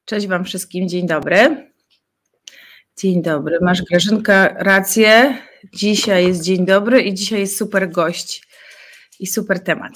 Cześć Wam wszystkim, dzień dobry. Dzień dobry, masz Grażynka rację, dzisiaj jest dzień dobry i dzisiaj jest super gość i super temat.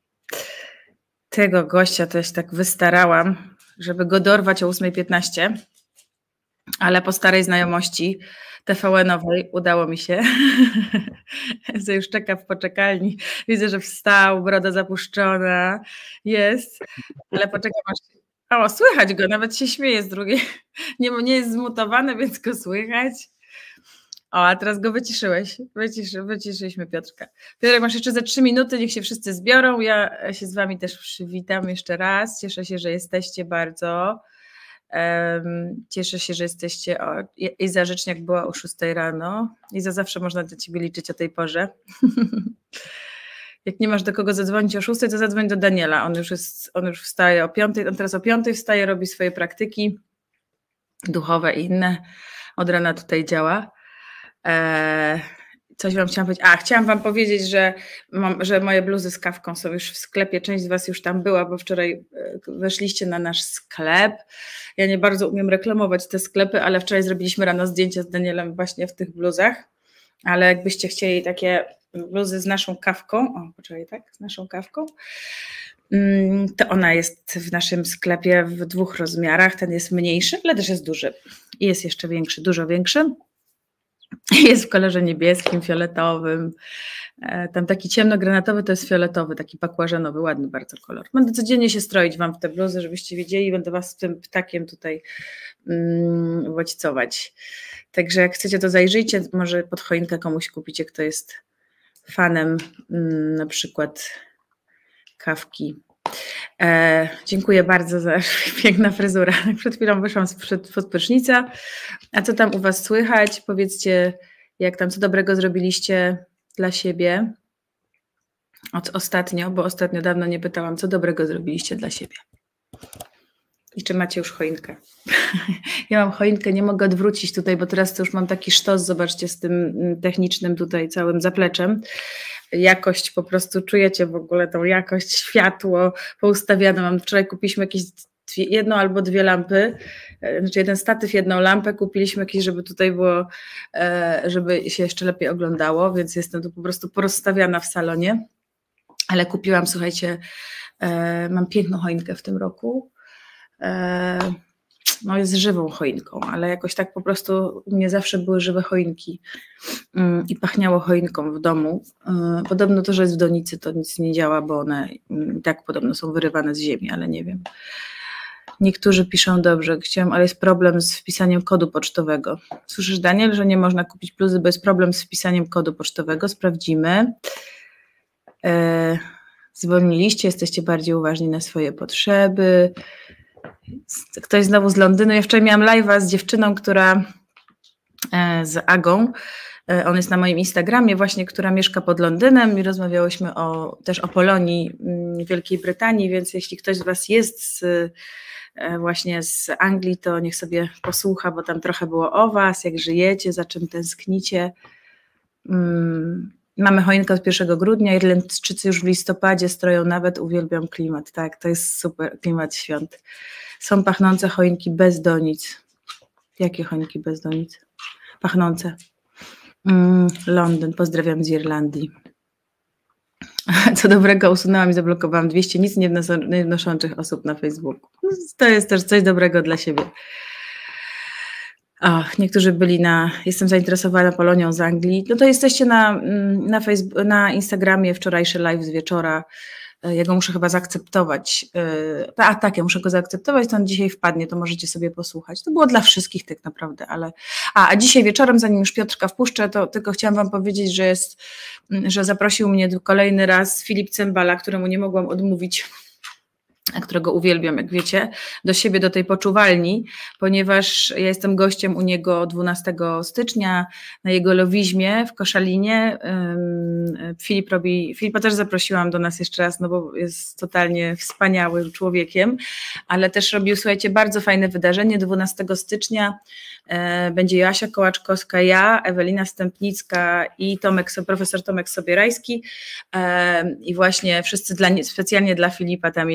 Tego gościa to ja się tak wystarałam, żeby go dorwać o 8:15, ale po starej znajomości TVN-owej udało mi się. że już czeka w poczekalni, widzę, że wstał, broda zapuszczona, jest, ale poczekam aż... O, słychać go, nawet się śmieje z drugiej. Nie jest zmutowany, więc go słychać. O, a teraz go wyciszyłeś. Wyciszyliśmy Piotrka. Piotrek, masz jeszcze ze 3 minuty, niech się wszyscy zbiorą. Ja się z Wami też przywitam jeszcze raz. Cieszę się, że jesteście bardzo. Cieszę się, że jesteście. Iza Rzeczniak była o 6 rano. Iza, zawsze można do Ciebie liczyć o tej porze. Jak nie masz do kogo zadzwonić o 6, to zadzwoń do Daniela. On już wstaje o 5, on teraz o 5 wstaje, robi swoje praktyki duchowe i inne. Od rana tutaj działa. Coś Wam chciałam powiedzieć. Chciałam Wam powiedzieć, że moje bluzy z kawką są już w sklepie. Część z Was już tam była, bo wczoraj weszliście na nasz sklep. Ja nie bardzo umiem reklamować te sklepy, ale wczoraj zrobiliśmy rano zdjęcie z Danielem właśnie w tych bluzach. Ale jakbyście chcieli takie bluzy z naszą kawką, z naszą kawką, to ona jest w naszym sklepie w 2 rozmiarach. Ten jest mniejszy, ale też jest duży. I jest jeszcze większy, dużo większy. Jest w kolorze niebieskim, fioletowym. Tam taki ciemnogranatowy to jest fioletowy, taki bakłażanowy, ładny bardzo kolor. Będę codziennie się stroić Wam w te bluzy, żebyście wiedzieli, będę Was z tym ptakiem tutaj bodźcować. Także jak chcecie, to zajrzyjcie, może pod choinkę komuś kupicie, kto jest fanem na przykład kawki. Dziękuję bardzo za piękna fryzura. Przed chwilą wyszłam spod prysznica. A co tam u Was słychać? Powiedzcie, jak tam, co dobrego zrobiliście dla siebie ostatnio, bo ostatnio dawno nie pytałam, co dobrego zrobiliście dla siebie. I czy macie już choinkę? Ja mam choinkę, nie mogę odwrócić tutaj, bo teraz to już mam taki sztos, zobaczcie, z tym technicznym tutaj całym zapleczem. Jakość, po prostu czujecie w ogóle tą jakość, światło poustawiane. Wczoraj kupiliśmy jakieś 1 albo 2 lampy, znaczy 1 statyw, 1 lampę, kupiliśmy jakieś, żeby tutaj było, żeby się jeszcze lepiej oglądało, więc jestem tu po prostu porozstawiana w salonie, ale kupiłam, słuchajcie, mam piękną choinkę w tym roku. No jest żywą choinką, ale jakoś tak po prostu u mnie zawsze były żywe choinki i pachniało choinką w domu. Podobno to, że jest w donicy, to nic nie działa, bo one i tak podobno są wyrywane z ziemi, ale nie wiem. Niektórzy piszą dobrze, ale jest problem z wpisaniem kodu pocztowego. Słyszysz, Daniel, że nie można kupić bluzy, bo jest problem z wpisaniem kodu pocztowego? Sprawdzimy. Zwolniliście, jesteście bardziej uważni na swoje potrzeby. Ktoś znowu z Londynu. Ja wczoraj miałam live'a z dziewczyną, z Agą, on jest na moim Instagramie właśnie, która mieszka pod Londynem i rozmawiałyśmy też o Polonii w Wielkiej Brytanii, więc jeśli ktoś z Was jest właśnie z Anglii, to niech sobie posłucha, bo tam trochę było o Was, jak żyjecie, za czym tęsknicie. Mamy choinkę od 1 grudnia, Irlandczycy już w listopadzie stroją nawet, uwielbiam klimat, tak, to jest super klimat świąt. Są pachnące choinki bez donic. Jakie choinki bez donic? Pachnące. Londyn, pozdrawiam z Irlandii. Co dobrego usunęłam i zablokowałam 200 nic nie wnoszących osób na Facebooku. To jest też coś dobrego dla siebie. Niektórzy byli jestem zainteresowana Polonią z Anglii. No to jesteście na Instagramie, wczorajszy live z wieczora. Ja go muszę chyba zaakceptować. Tak, ja muszę go zaakceptować, to on dzisiaj wpadnie, to możecie sobie posłuchać. To było dla wszystkich tak naprawdę, ale... A dzisiaj wieczorem, zanim już Piotrka wpuszczę, to tylko chciałam Wam powiedzieć, że zaprosił mnie kolejny raz Filip Cymbala, któremu nie mogłam odmówić, którego uwielbiam, jak wiecie, do siebie, do tej poczuwalni, ponieważ ja jestem gościem u niego 12 stycznia na jego Lowizmie w Koszalinie. Filipa też zaprosiłam do nas jeszcze raz, no bo jest totalnie wspaniałym człowiekiem, ale też robił, słuchajcie, bardzo fajne wydarzenie 12 stycznia. Będzie Joasia Kołaczkowska, ja, Ewelina Stępnicka i profesor Tomek Sobierajski i właśnie wszyscy specjalnie dla Filipa tam jedziemy.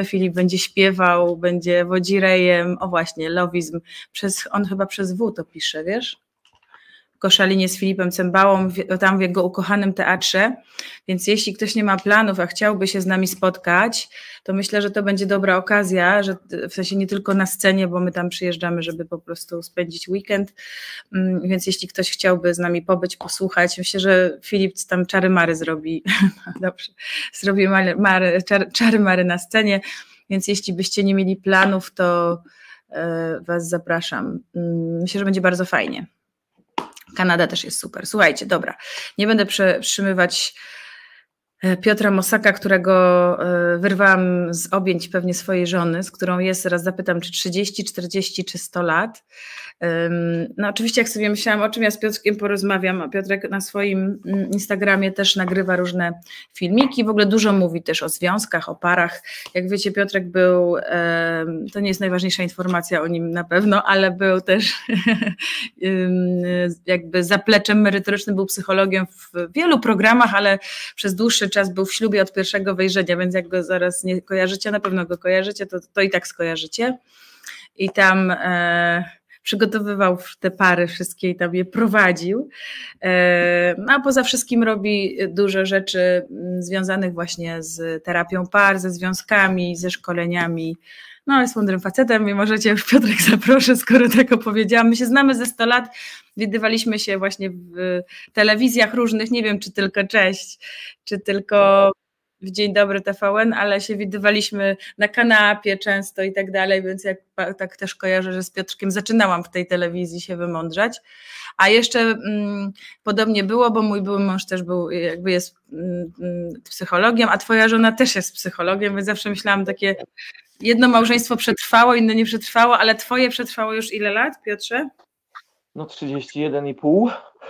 Filip będzie śpiewał, będzie wodzirejem, o właśnie, lowizm, on chyba przez W to pisze, wiesz? Koszalinie z Filipem Cembałą, tam w jego ukochanym teatrze, więc jeśli ktoś nie ma planów, a chciałby się z nami spotkać, to myślę, że to będzie dobra okazja, że w sensie nie tylko na scenie, bo my tam przyjeżdżamy, żeby po prostu spędzić weekend, więc jeśli ktoś chciałby z nami pobyć, posłuchać, myślę, że Filip tam czary-mary zrobi, dobrze, zrobi czary-mary na scenie, więc jeśli byście nie mieli planów, to was zapraszam. Myślę, że będzie bardzo fajnie. Kanada też jest super. Słuchajcie, dobra, nie będę przetrzymywać Piotra Mosaka, którego wyrwałam z objęć pewnie swojej żony, z którą jest, zaraz zapytam, czy 30, 40, czy 100 lat. No oczywiście jak sobie myślałam, o czym ja z Piotrkiem porozmawiam, a Piotrek na swoim Instagramie też nagrywa różne filmiki, w ogóle dużo mówi też o związkach, o parach. Jak wiecie, Piotrek był, to nie jest najważniejsza informacja o nim na pewno, ale był też jakby zapleczem merytorycznym, był psychologiem w wielu programach, ale przez dłuższy czas był w ślubie od pierwszego wejrzenia, więc jak go zaraz nie kojarzycie, na pewno go kojarzycie, to i tak skojarzycie. I tam przygotowywał te pary wszystkie i tam je prowadził. No a poza wszystkim robi dużo rzeczy związanych właśnie z terapią par, ze związkami, ze szkoleniami. No jest mądrym facetem i możecie już Piotrek zaproszę, skoro tak opowiedziałam. My się znamy ze 100 lat, widywaliśmy się właśnie w telewizjach różnych, nie wiem czy tylko Cześć, czy tylko w Dzień Dobry TVN, ale się widywaliśmy na kanapie często i tak dalej, więc tak też kojarzę, że z Piotrkiem zaczynałam w tej telewizji się wymądrzać. A jeszcze podobnie było, bo mój były mąż też był, jakby jest psychologiem, a twoja żona też jest psychologiem, więc zawsze myślałam takie, jedno małżeństwo przetrwało, inne nie przetrwało, ale twoje przetrwało już ile lat, Piotrze? No 31,5.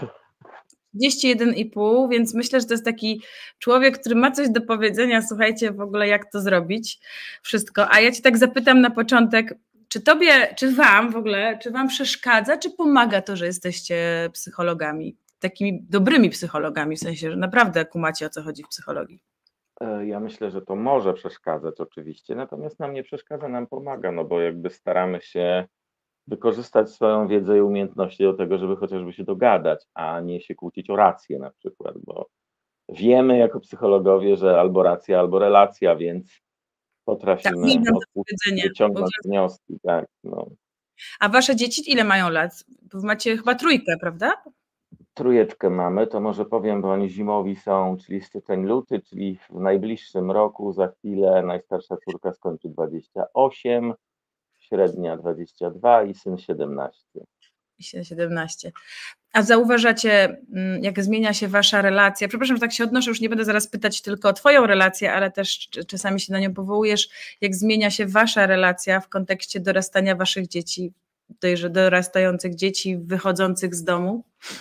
31,5, więc myślę, że to jest taki człowiek, który ma coś do powiedzenia, słuchajcie, w ogóle jak to zrobić, wszystko. A ja cię tak zapytam na początek, czy tobie, czy wam w ogóle, czy wam przeszkadza, czy pomaga to, że jesteście psychologami, takimi dobrymi psychologami, w sensie, że naprawdę kumacie, o co chodzi w psychologii? Ja myślę, że to może przeszkadzać oczywiście, natomiast nam nie przeszkadza, nam pomaga, no bo jakby staramy się wykorzystać swoją wiedzę i umiejętności do tego, żeby chociażby się dogadać, a nie się kłócić o rację na przykład, bo wiemy jako psychologowie, że albo racja, albo relacja, więc potrafimy wyciągnąć wnioski. Tak, no. A wasze dzieci ile mają lat? Bo macie chyba trójkę, prawda? Trójeczkę mamy, to może powiem, bo oni zimowi są, czyli styczeń, luty, czyli w najbliższym roku, za chwilę najstarsza córka skończy 28, średnia 22 i syn 17. I syn 17. A zauważacie, jak zmienia się wasza relacja? Przepraszam, że tak się odnoszę, już nie będę zaraz pytać tylko o twoją relację, ale też czasami się na nią powołujesz. Jak zmienia się wasza relacja w kontekście dorastania waszych dzieci, dorastających dzieci, wychodzących z domu?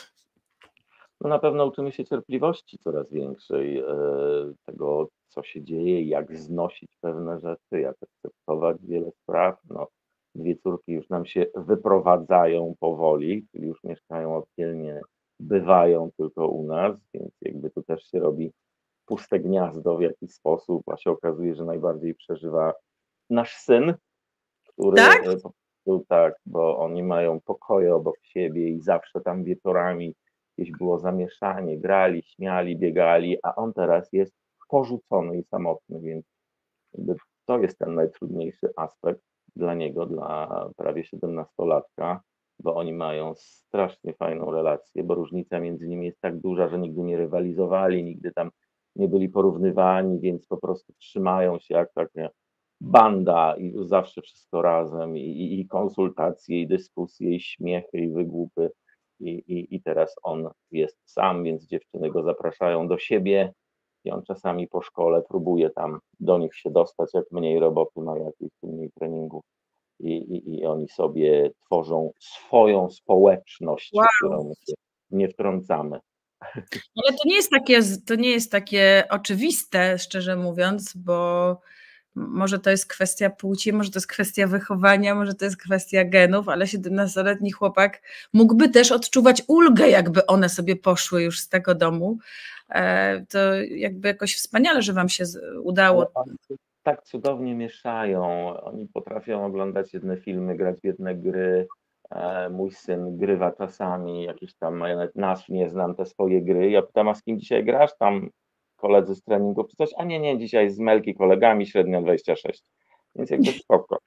No na pewno uczymy się cierpliwości coraz większej, tego, co się dzieje, jak znosić pewne rzeczy, jak akceptować wiele spraw. No, dwie córki już nam się wyprowadzają powoli, czyli już mieszkają oddzielnie, bywają tylko u nas, więc jakby tu też się robi puste gniazdo w jakiś sposób, a się okazuje, że najbardziej przeżywa nasz syn, który tak, bo oni mają pokoje obok siebie i zawsze tam wieczorami jakieś było zamieszanie, grali, śmiali, biegali, a on teraz jest porzucony i samotny, więc to jest ten najtrudniejszy aspekt dla niego, dla prawie 17-latka, bo oni mają strasznie fajną relację, bo różnica między nimi jest tak duża, że nigdy nie rywalizowali, nigdy tam nie byli porównywani, więc po prostu trzymają się jak taka banda i zawsze wszystko razem i konsultacje, i dyskusje, i śmiechy, i wygłupy. I teraz on jest sam, więc dziewczyny go zapraszają do siebie i on czasami po szkole próbuje tam do nich się dostać, jak mniej roboty ma, jakieś mniej treningów i oni sobie tworzą swoją społeczność, w którą my się nie wtrącamy. Ale to nie jest takie oczywiste, szczerze mówiąc, bo może to jest kwestia płci, może to jest kwestia wychowania, może to jest kwestia genów, ale 17-letni chłopak mógłby też odczuwać ulgę, jakby one sobie poszły już z tego domu. To jakby jakoś wspaniale, że wam się udało. tak cudownie mieszają. Oni potrafią oglądać jedne filmy, grać w jedne gry. Mój syn grywa czasami jakieś tam, ja nawet nazw nie znam, te swoje gry. Ja pytam, a z kim dzisiaj grasz? Tam koledzy z treningu czy coś? A nie, dzisiaj z Melki kolegami, średnio 26. Więc jakby spoko.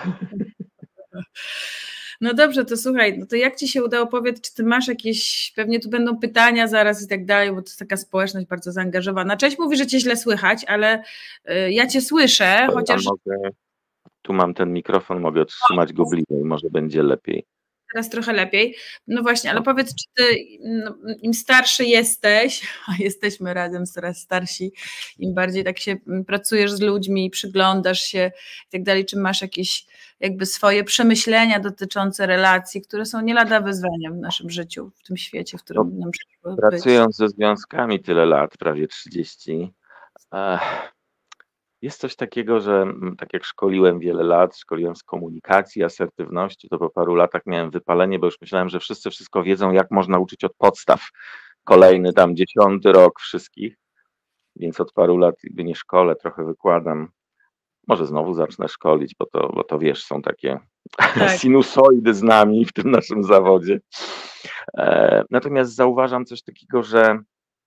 No dobrze, to słuchaj, no to jak ci się udało, powiedz, czy ty masz jakieś, pewnie tu będą pytania zaraz i tak dalej, bo to jest taka społeczność bardzo zaangażowana. Cześć mówi, że cię źle słychać, ale ja cię słyszę, chociaż... Tu mam ten mikrofon, mogę trzymać go bliżej, może będzie lepiej. Teraz trochę lepiej. No właśnie, ale powiedz, czy ty im starszy jesteś, a jesteśmy razem coraz starsi, im bardziej tak się pracujesz z ludźmi, przyglądasz się i tak dalej, czy masz jakieś jakby swoje przemyślenia dotyczące relacji, które są nie lada wyzwaniem w naszym życiu, w tym świecie, w którym nam przyszło być. Pracując ze związkami tyle lat, prawie 30, jest coś takiego, że tak jak szkoliłem wiele lat, szkoliłem z komunikacji, asertywności, to po paru latach miałem wypalenie, bo już myślałem, że wszyscy wszystko wiedzą, jak można uczyć od podstaw. Kolejny tam 10. rok wszystkich, więc od paru lat jakby nie szkolę, trochę wykładam. Może znowu zacznę szkolić, bo to wiesz, są takie sinusoidy z nami w tym naszym zawodzie. Natomiast zauważam coś takiego, że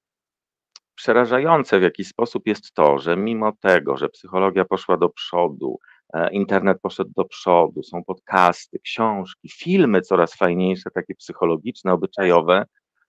przerażające w jakiś sposób jest to, że mimo tego, że psychologia poszła do przodu, internet poszedł do przodu, są podcasty, książki, filmy coraz fajniejsze, takie psychologiczne, obyczajowe,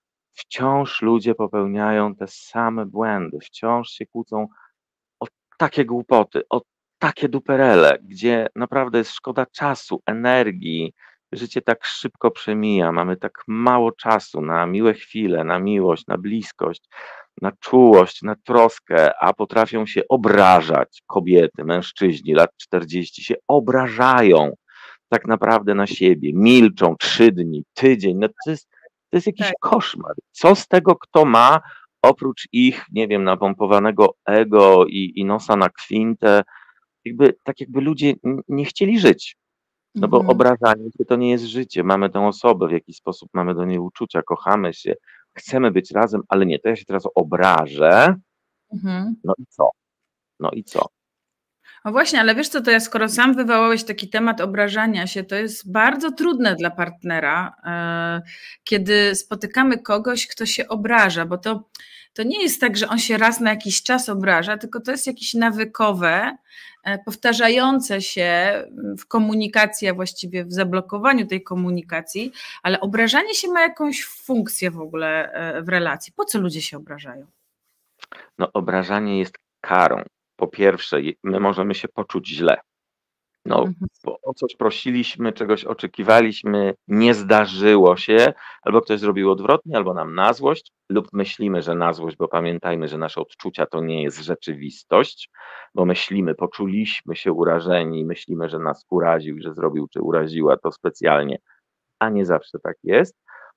wciąż ludzie popełniają te same błędy, wciąż się kłócą o takie głupoty, o takie duperele, gdzie naprawdę jest szkoda czasu, energii, życie tak szybko przemija, mamy tak mało czasu na miłe chwile, na miłość, na bliskość, na czułość, na troskę, a potrafią się obrażać kobiety, mężczyźni lat 40 się obrażają tak naprawdę na siebie, milczą 3 dni, tydzień, no to jest jakiś koszmar. Co z tego, kto ma, oprócz ich, nie wiem, napompowanego ego i nosa na kwintę, jakby ludzie nie chcieli żyć. No bo obrażanie się to nie jest życie. Mamy tę osobę, w jakiś sposób mamy do niej uczucia, kochamy się, chcemy być razem, ale nie, to ja się teraz obrażę. No i co? No i co? No właśnie, ale wiesz co, to ja skoro sam wywołałeś taki temat obrażania się, to jest bardzo trudne dla partnera, kiedy spotykamy kogoś, kto się obraża, bo to nie jest tak, że on się raz na jakiś czas obraża, tylko to jest jakieś nawykowe, powtarzające się w komunikacji, a właściwie w zablokowaniu tej komunikacji, ale obrażanie się ma jakąś funkcję w ogóle w relacji. Po co ludzie się obrażają? No obrażanie jest karą. Po pierwsze, my możemy się poczuć źle. No, bo o coś prosiliśmy, czegoś oczekiwaliśmy, nie zdarzyło się, albo ktoś zrobił odwrotnie, albo nam na złość, lub myślimy, że na złość, bo pamiętajmy, że nasze odczucia to nie jest rzeczywistość, bo myślimy, poczuliśmy się urażeni, myślimy, że nas uraził, że zrobił czy uraziła to specjalnie, a nie zawsze tak jest.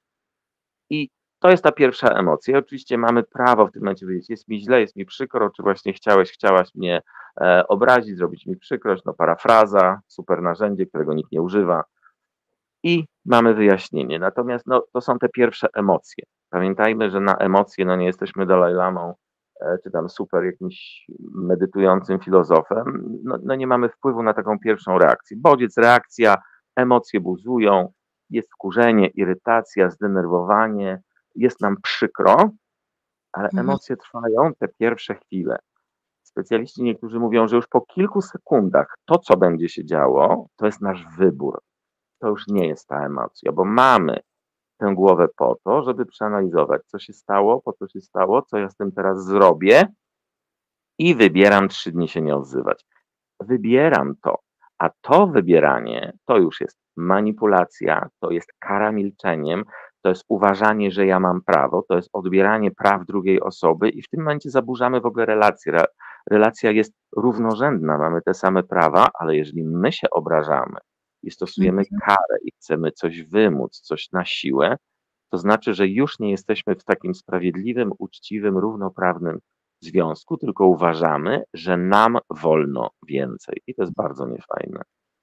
I to jest ta pierwsza emocja. I oczywiście mamy prawo w tym momencie powiedzieć, jest mi źle, jest mi przykro, czy właśnie chciałaś mnie obrazić, zrobić mi przykrość, no parafraza, super narzędzie, którego nikt nie używa. I mamy wyjaśnienie. Natomiast no, to są te pierwsze emocje. Pamiętajmy, że na emocje no, nie jesteśmy Dalajlamą, czy tam super jakimś medytującym filozofem. No nie mamy wpływu na taką pierwszą reakcję. Bodziec, reakcja, emocje buzują, jest wkurzenie, irytacja, zdenerwowanie, jest nam przykro, ale emocje trwają te pierwsze chwile. Specjaliści niektórzy mówią, że już po kilku sekundach to, co będzie się działo, to jest nasz wybór. To już nie jest ta emocja, bo mamy tę głowę po to, żeby przeanalizować, co się stało, po co się stało, co ja z tym teraz zrobię i wybieram 3 dni się nie odzywać. Wybieram to, a to wybieranie to już jest manipulacja, to jest kara milczeniem, to jest uważanie, że ja mam prawo, to jest odbieranie praw drugiej osoby i w tym momencie zaburzamy w ogóle relację. Relacja jest równorzędna, mamy te same prawa, ale jeżeli my się obrażamy i stosujemy karę i chcemy coś wymóc, coś na siłę, to znaczy, że już nie jesteśmy w takim sprawiedliwym, uczciwym, równoprawnym związku, tylko uważamy, że nam wolno więcej. I to jest bardzo niefajne.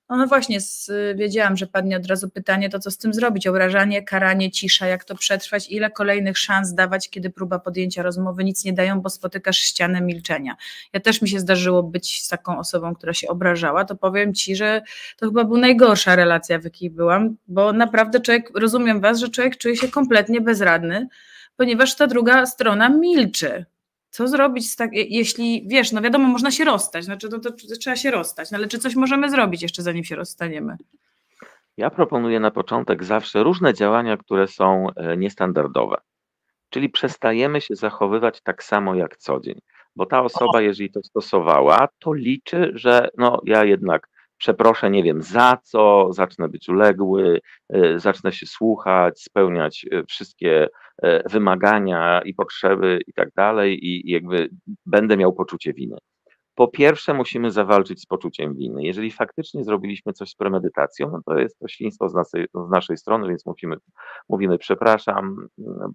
No właśnie, wiedziałam, że padnie od razu pytanie, to co z tym zrobić? Obrażanie, karanie, cisza, jak to przetrwać? Ile kolejnych szans dawać, kiedy próba podjęcia rozmowy nic nie dają, bo spotykasz ścianę milczenia? Ja też mi się zdarzyło być z taką osobą, która się obrażała, to powiem Ci, że to chyba była najgorsza relacja, w jakiej byłam, bo naprawdę rozumiem Was, że człowiek czuje się kompletnie bezradny, ponieważ ta druga strona milczy. Co zrobić, jeśli, wiesz, no wiadomo, można się rozstać, znaczy to trzeba się rozstać, no ale czy coś możemy zrobić jeszcze zanim się rozstaniemy? Ja proponuję na początek zawsze różne działania, które są niestandardowe. Czyli przestajemy się zachowywać tak samo jak co dzień, bo ta osoba, jeżeli to stosowała, to liczy, że no ja jednak przeproszę, nie wiem za co, zacznę być uległy, zacznę się słuchać, spełniać wszystkie wymagania i potrzeby i tak dalej i jakby będę miał poczucie winy. Po pierwsze musimy zawalczyć z poczuciem winy. Jeżeli faktycznie zrobiliśmy coś z premedytacją, no to jest to świństwo z naszej strony, więc mówimy przepraszam,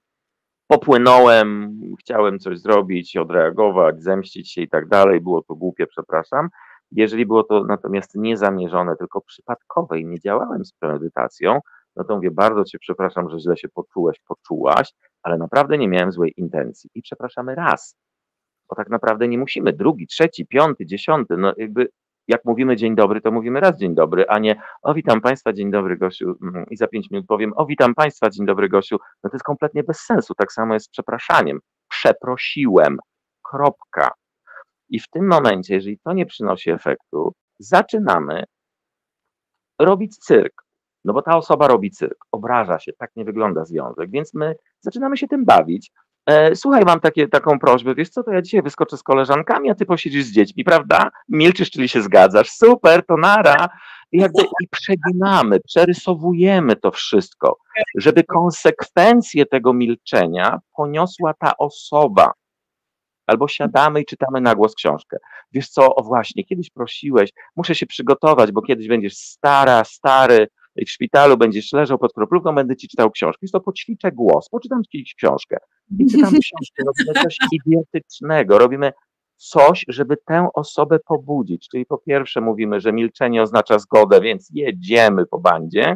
popłynąłem, chciałem coś zrobić, odreagować, zemścić się i tak dalej, było to głupie, przepraszam. Jeżeli było to natomiast niezamierzone, tylko przypadkowe i nie działałem z premedytacją, no to mówię, bardzo Cię przepraszam, że źle się poczułaś, ale naprawdę nie miałem złej intencji i przepraszamy raz, bo tak naprawdę nie musimy drugi, trzeci, piąty, dziesiąty, no jakby jak mówimy dzień dobry, to mówimy raz dzień dobry, a nie o witam Państwa, dzień dobry Gosiu i za 5 minut powiem o witam Państwa, dzień dobry Gosiu. No to jest kompletnie bez sensu, tak samo jest z przepraszaniem. Przeprosiłem, kropka. I w tym momencie, jeżeli to nie przynosi efektu, zaczynamy robić cyrk. No bo ta osoba robi cyrk, obraża się, tak nie wygląda związek, więc my zaczynamy się tym bawić. Słuchaj, mam taką prośbę, wiesz co, to ja dzisiaj wyskoczę z koleżankami, a ty posiedzisz z dziećmi, prawda? Milczysz, czyli się zgadzasz, super, to nara. I przeginamy, przerysowujemy to wszystko, żeby konsekwencje tego milczenia poniosła ta osoba. Albo siadamy i czytamy na głos książkę. Wiesz co, o właśnie, kiedyś prosiłeś, muszę się przygotować, bo kiedyś będziesz stary i w szpitalu będziesz leżał pod kroplówką, będę ci czytał książkę. Więc to poćwiczę głos, poczytam ci książkę. I czytam książkę, robimy coś idiotycznego, robimy coś, żeby tę osobę pobudzić. Czyli po pierwsze mówimy, że milczenie oznacza zgodę, więc jedziemy po bandzie.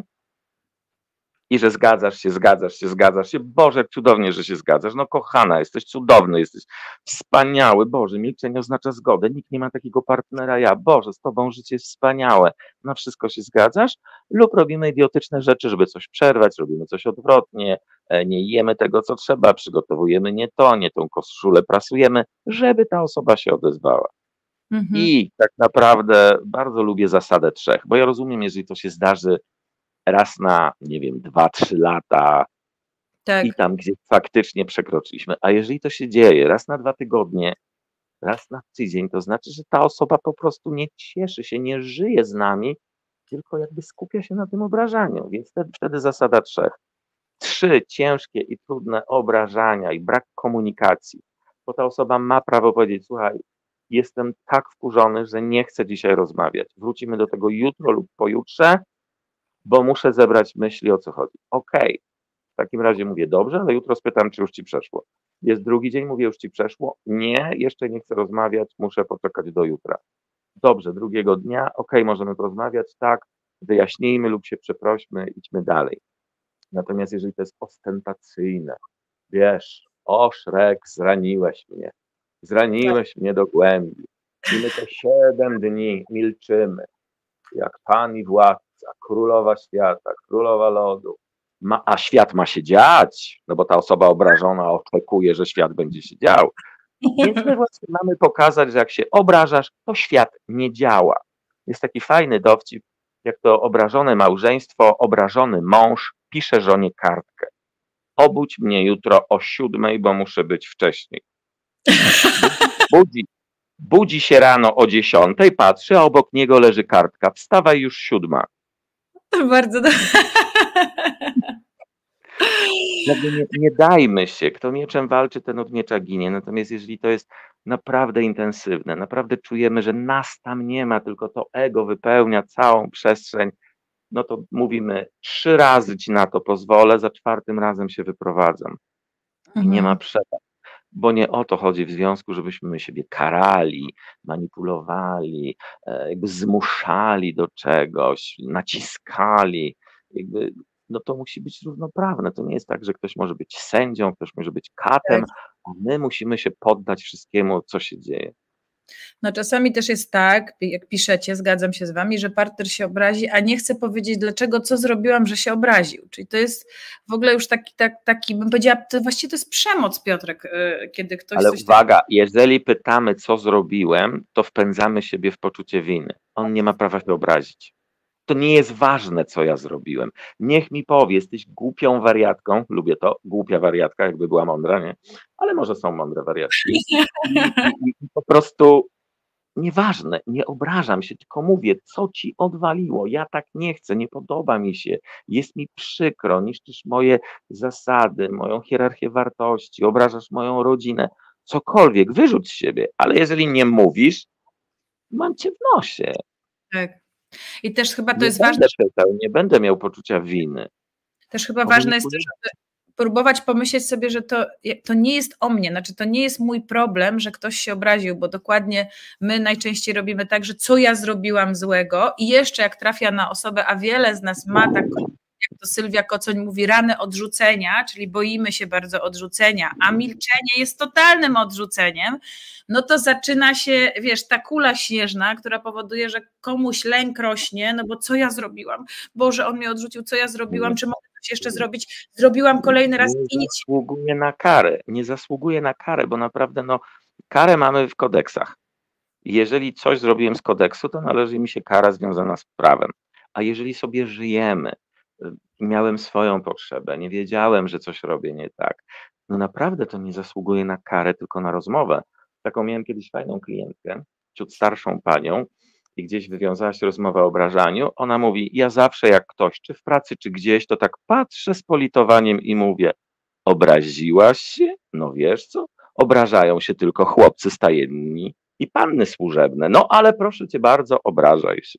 I że zgadzasz się. Boże, jak cudownie, że się zgadzasz. No kochana, jesteś cudowny, jesteś wspaniały. Boże, milczenie oznacza zgodę. Nikt nie ma takiego partnera ja. Boże, z tobą życie jest wspaniałe. Na wszystko się zgadzasz? Lub robimy idiotyczne rzeczy, żeby coś przerwać, robimy coś odwrotnie, nie jemy tego, co trzeba, przygotowujemy nie tą koszulę prasujemy, żeby ta osoba się odezwała. I tak naprawdę bardzo lubię zasadę 3, bo ja rozumiem, jeżeli to się zdarzy raz na, nie wiem, 2-3 lata Tak. i tam gdzieś faktycznie przekroczyliśmy. A jeżeli to się dzieje raz na 2 tygodnie, raz na tydzień, to znaczy, że ta osoba po prostu nie cieszy się, nie żyje z nami, tylko jakby skupia się na tym obrażaniu. Więc wtedy zasada 3. 3 ciężkie i trudne obrażania i brak komunikacji. Bo ta osoba ma prawo powiedzieć, słuchaj, jestem tak wkurzony, że nie chcę dzisiaj rozmawiać. Wrócimy do tego jutro lub pojutrze, bo muszę zebrać myśli, o co chodzi. Okej, w takim razie mówię, dobrze, ale jutro spytam, czy już ci przeszło. Jest drugi dzień, mówię, już ci przeszło? Nie, jeszcze nie chcę rozmawiać, muszę poczekać do jutra. Dobrze, drugiego dnia, możemy porozmawiać, tak, wyjaśnijmy lub się przeprośmy, idźmy dalej. Natomiast jeżeli to jest ostentacyjne, wiesz, o Szrek, zraniłeś mnie do głębi i my te 7 dni milczymy, jak pan i władca, królowa świata, królowa lodu, a świat ma się dziać, no bo ta osoba obrażona oczekuje, że świat będzie się dział. Więc my właśnie mamy pokazać, że jak się obrażasz, to świat nie działa. Jest taki fajny dowcip, jak to obrażone małżeństwo, obrażony mąż pisze żonie kartkę. Obudź mnie jutro o 7, bo muszę być wcześniej. Budzi się rano o 10, patrzy, a obok niego leży kartka. Wstawaj już 7. Bardzo dobrze. Nie dajmy się. Kto mieczem walczy, ten od miecza ginie. Natomiast jeżeli to jest naprawdę intensywne, naprawdę czujemy, że nas tam nie ma, tylko to ego wypełnia całą przestrzeń, no to mówimy 3 razy ci na to pozwolę, za 4 razem się wyprowadzam. I nie ma przerwy. bo nie o to chodzi w związku, żebyśmy my siebie karali, manipulowali, jakby zmuszali do czegoś, naciskali. Jakby, no to musi być równoprawne. To nie jest tak, że ktoś może być sędzią, ktoś może być Tak. katem, a my musimy się poddać wszystkiemu, co się dzieje. No czasami też jest tak, jak piszecie, zgadzam się z wami, że partner się obrazi, a nie chce powiedzieć dlaczego, co zrobiłam, że się obraził. Czyli to jest w ogóle już taki bym powiedziała, właściwie to jest przemoc, Piotrek, kiedy ktoś Ale coś uwaga, jeżeli pytamy, co zrobiłem, to wpędzamy siebie w poczucie winy. On nie ma prawa się obrazić. To nie jest ważne, co ja zrobiłem. Niech mi powie, jesteś głupią wariatką, lubię to, głupia wariatka, jakby była mądra, nie? Ale może są mądre wariatki. I po prostu nieważne, nie obrażam się, tylko mówię, co ci odwaliło, ja tak nie chcę, nie podoba mi się, jest mi przykro, niszczysz moje zasady, moją hierarchię wartości, obrażasz moją rodzinę, cokolwiek, wyrzuć z siebie, ale jeżeli nie mówisz, mam cię w nosie. Tak. I też chyba to Nie jest będę ważne, pytał, nie będę miał poczucia winy. też chyba ważne jest to, żeby próbować pomyśleć sobie, że to nie jest o mnie, znaczy to nie jest mój problem, że ktoś się obraził, bo dokładnie my najczęściej robimy tak, że co ja zrobiłam złego i jeszcze jak trafia na osobę, a wiele z nas ma taką, jak to Sylwia Kocoń mówi, ranę odrzucenia, czyli boimy się bardzo odrzucenia, a milczenie jest totalnym odrzuceniem, no to zaczyna się, wiesz, ta kula śnieżna, która powoduje, że komuś lęk rośnie, no bo co ja zrobiłam? Boże, on mnie odrzucił, co ja zrobiłam? Czy mogę coś jeszcze zrobić? Zrobiłam kolejny raz i nic. Zasługuje na karę, nie zasługuje na karę, bo naprawdę karę mamy w kodeksach. Jeżeli coś zrobiłem z kodeksu, to należy mi się kara związana z prawem. A jeżeli sobie żyjemy, miałem swoją potrzebę, nie wiedziałem, że coś robię nie tak, no naprawdę to nie zasługuje na karę, tylko na rozmowę. Taką miałem kiedyś fajną klientkę, ciut starszą panią, i gdzieś wywiązała się rozmowa o obrażaniu. Ona mówi, ja zawsze jak ktoś, czy w pracy, czy gdzieś, to tak patrzę z politowaniem i mówię, obraziłaś się? No wiesz co? Obrażają się tylko chłopcy stajenni i panny służebne. No ale proszę cię bardzo, obrażaj się.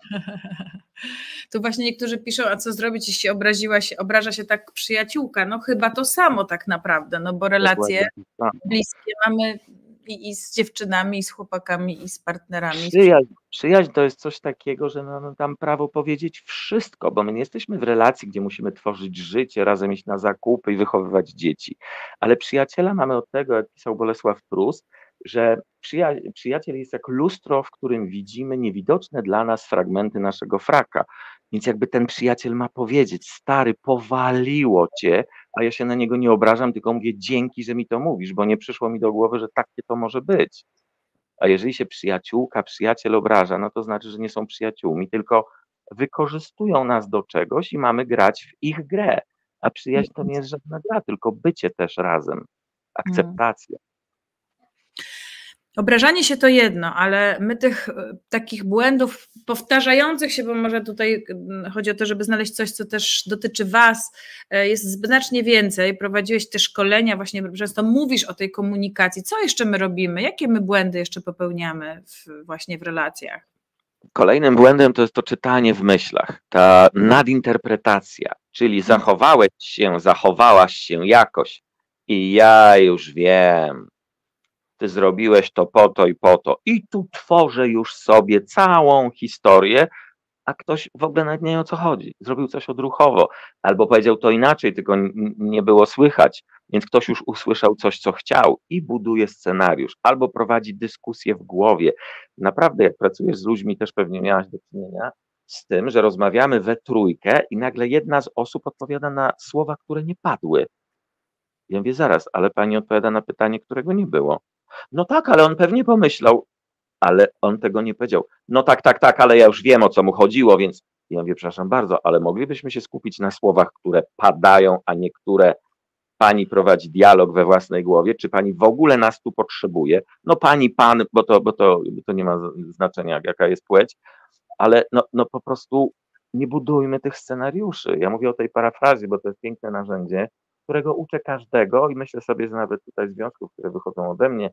Tu właśnie niektórzy piszą, a co zrobić, jeśli obraża się tak przyjaciółka? No chyba to samo tak naprawdę, no bo relacje bliskie mamy i z dziewczynami, i z chłopakami, i z partnerami. Przyjaźń to jest coś takiego, że mamy tam prawo powiedzieć wszystko, bo my nie jesteśmy w relacji, gdzie musimy tworzyć życie, razem iść na zakupy i wychowywać dzieci. Ale przyjaciela mamy od tego, jak pisał Bolesław Prus, że przyjaciel jest jak lustro, w którym widzimy niewidoczne dla nas fragmenty naszego fraka. Więc jakby ten przyjaciel ma powiedzieć, stary, powaliło cię, a ja się na niego nie obrażam, tylko mówię dzięki, że mi to mówisz, bo nie przyszło mi do głowy, że takie to może być. A jeżeli się przyjaciółka, przyjaciel obraża, no to znaczy, że nie są przyjaciółmi, tylko wykorzystują nas do czegoś i mamy grać w ich grę. A przyjaźń to nie jest żadna gra, tylko bycie też razem, akceptacja. Obrażanie się to jedno, ale my tych takich błędów powtarzających się, bo może tutaj chodzi o to, żeby znaleźć coś, co też dotyczy was, jest znacznie więcej. Prowadziłeś te szkolenia, właśnie często mówisz o tej komunikacji. Co jeszcze my robimy? Jakie my błędy jeszcze popełniamy właśnie w relacjach? Kolejnym błędem to jest to czytanie w myślach, ta nadinterpretacja, czyli zachowałaś się jakoś i ja już wiem, ty zrobiłeś to po to i po to. I tu tworzę już sobie całą historię, a ktoś w ogóle nawet nie wie, o co chodzi. Zrobił coś odruchowo, albo powiedział to inaczej, tylko nie było słychać, więc ktoś już usłyszał coś, co chciał i buduje scenariusz, albo prowadzi dyskusję w głowie. Naprawdę, jak pracujesz z ludźmi, też pewnie miałaś do czynienia z tym, że rozmawiamy we trójkę i nagle jedna z osób odpowiada na słowa, które nie padły. Ja mówię, zaraz, ale pani odpowiada na pytanie, którego nie było. No tak, ale on pewnie pomyślał, ale on tego nie powiedział. No tak, ale ja już wiem, o co mu chodziło, więc ja mówię, przepraszam bardzo, ale moglibyśmy się skupić na słowach, które padają, a nie które pani prowadzi dialog we własnej głowie, czy pani w ogóle nas tu potrzebuje? No pani, pan, bo to nie ma znaczenia, jaka jest płeć, ale no po prostu nie budujmy tych scenariuszy. Ja mówię o tej parafrazie, bo to jest piękne narzędzie, którego uczę każdego i myślę sobie, że nawet tutaj związków, które wychodzą ode mnie,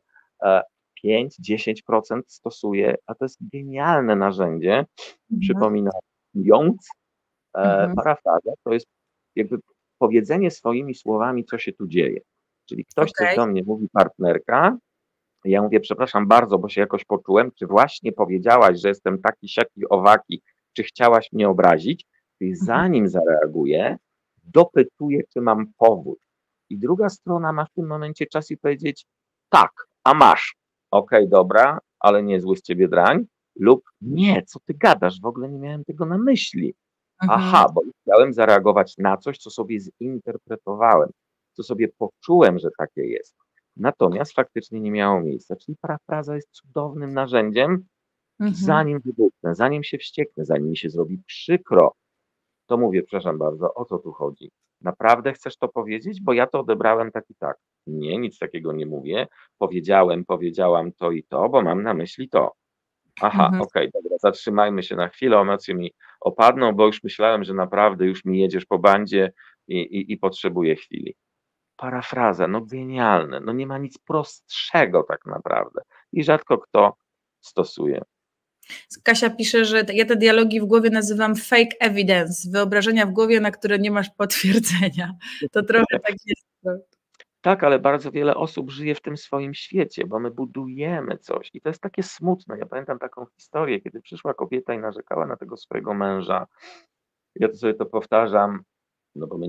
5-10% stosuje, a to jest genialne narzędzie, przypominając, parafraza, to jest jakby powiedzenie swoimi słowami, co się tu dzieje. Czyli ktoś coś do mnie mówi, partnerka, ja mówię, przepraszam bardzo, bo się jakoś poczułem, czy właśnie powiedziałaś, że jestem taki, siaki, owaki, czy chciałaś mnie obrazić? I zanim zareaguję, dopytuję, czy mam powód. I druga strona ma w tym momencie czas i powiedzieć, tak, a masz. Okej, dobra, ale nie zły z ciebie drań. Lub nie, co ty gadasz, w ogóle nie miałem tego na myśli. Aha, bo chciałem zareagować na coś, co sobie zinterpretowałem, co sobie poczułem, że takie jest. Natomiast faktycznie nie miało miejsca. Czyli parafraza jest cudownym narzędziem, zanim wybuchnę, zanim się wścieknę, zanim mi się zrobi przykro, to mówię, przepraszam bardzo, o co tu chodzi? Naprawdę chcesz to powiedzieć? Bo ja to odebrałem tak i tak. Nie, nic takiego nie mówię. Powiedziałam to i to, bo mam na myśli to. Aha, okej, dobra, zatrzymajmy się na chwilę, emocje mi opadną, bo już myślałem, że naprawdę już mi jedziesz po bandzie i potrzebuję chwili. Parafraza, no genialne, no nie ma nic prostszego tak naprawdę i rzadko kto stosuje. Kasia pisze, że ja te dialogi w głowie nazywam fake evidence, wyobrażenia w głowie, na które nie masz potwierdzenia. To trochę tak jest. Tak, ale bardzo wiele osób żyje w tym swoim świecie, bo my budujemy coś i to jest takie smutne. Ja pamiętam taką historię, kiedy przyszła kobieta i narzekała na tego swojego męża. Ja to sobie to powtarzam, no bo my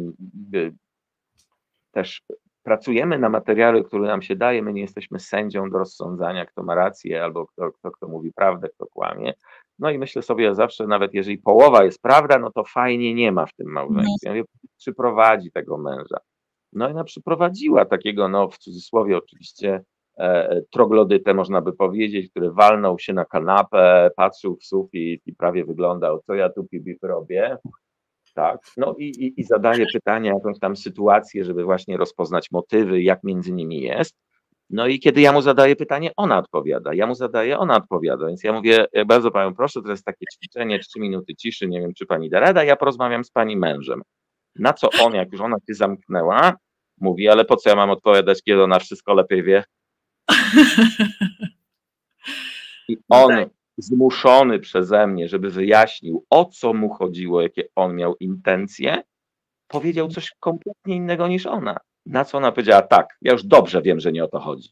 też pracujemy na materiale, który nam się daje, my nie jesteśmy sędzią do rozsądzania, kto ma rację, albo kto mówi prawdę, kto kłamie. No i myślę sobie zawsze, nawet jeżeli połowa jest prawda, no to fajnie nie ma w tym małżeństwie. Ja mówię, przyprowadzi tego męża. No i ona przyprowadziła takiego, no w cudzysłowie oczywiście, troglodytę można by powiedzieć, który walnął się na kanapę, patrzył w sufit i prawie wyglądał, co ja tu robię. Tak, no i zadaje pytania, jakąś tam sytuację, żeby właśnie rozpoznać motywy, jak między nimi jest. No i kiedy ja mu zadaję pytanie, ona odpowiada, ja mu zadaję, ona odpowiada, więc ja mówię, bardzo panią proszę, to jest takie ćwiczenie, 3 minuty ciszy, nie wiem, czy pani da radę, ja porozmawiam z pani mężem. Na co on, jak już ona się zamknęła, mówi, ale po co ja mam odpowiadać, kiedy ona wszystko lepiej wie? I on zmuszony przeze mnie, żeby wyjaśnił, o co mu chodziło, jakie on miał intencje, powiedział coś kompletnie innego niż ona. Na co ona powiedziała, tak, ja już dobrze wiem, że nie o to chodzi.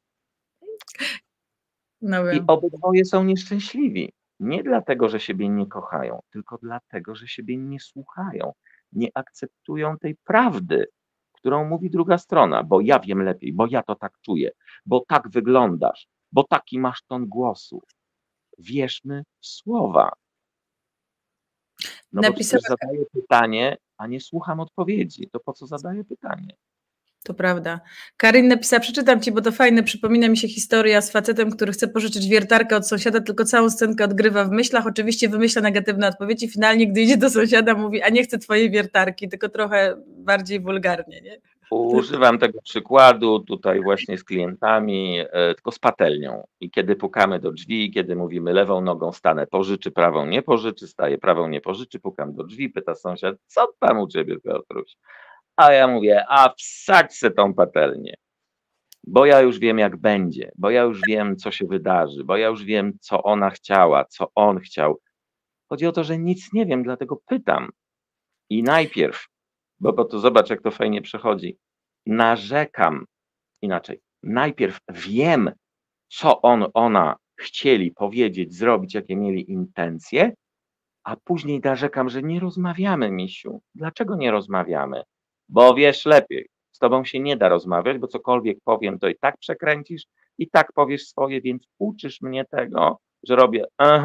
No wiem. I obydwoje są nieszczęśliwi. Nie dlatego, że siebie nie kochają, tylko dlatego, że siebie nie słuchają. Nie akceptują tej prawdy, którą mówi druga strona, bo ja wiem lepiej, bo ja to tak czuję, bo tak wyglądasz, bo taki masz ton głosu. Wierzmy w słowa. No bo przecież zadaję pytanie, a nie słucham odpowiedzi. To po co zadaję pytanie? To prawda. Karin napisała, przeczytam ci, bo to fajne, przypomina mi się historia z facetem, który chce pożyczyć wiertarkę od sąsiada, tylko całą scenkę odgrywa w myślach, oczywiście wymyśla negatywne odpowiedzi, finalnie gdy idzie do sąsiada mówi, a nie chcę twojej wiertarki, tylko trochę bardziej wulgarnie, nie? Używam tego przykładu tutaj właśnie z klientami, tylko z patelnią. I kiedy pukamy do drzwi, kiedy mówimy lewą nogą stanę, pożyczy, prawą nie pożyczy, staję, prawą nie pożyczy, pukam do drzwi, pyta sąsiad, co tam u ciebie, Piotruś? A ja mówię, a wsadź se tą patelnię, bo ja już wiem, jak będzie, bo ja już wiem, co się wydarzy, bo ja już wiem, co ona chciała, co on chciał. Chodzi o to, że nic nie wiem, dlatego pytam. I najpierw, bo to zobacz, jak to fajnie przechodzi, narzekam, inaczej, najpierw wiem, co ona chcieli powiedzieć, zrobić, jakie mieli intencje, a później narzekam, że nie rozmawiamy, misiu. Dlaczego nie rozmawiamy? Bo wiesz lepiej, z tobą się nie da rozmawiać, bo cokolwiek powiem, to i tak przekręcisz, i tak powiesz swoje, więc uczysz mnie tego, że robię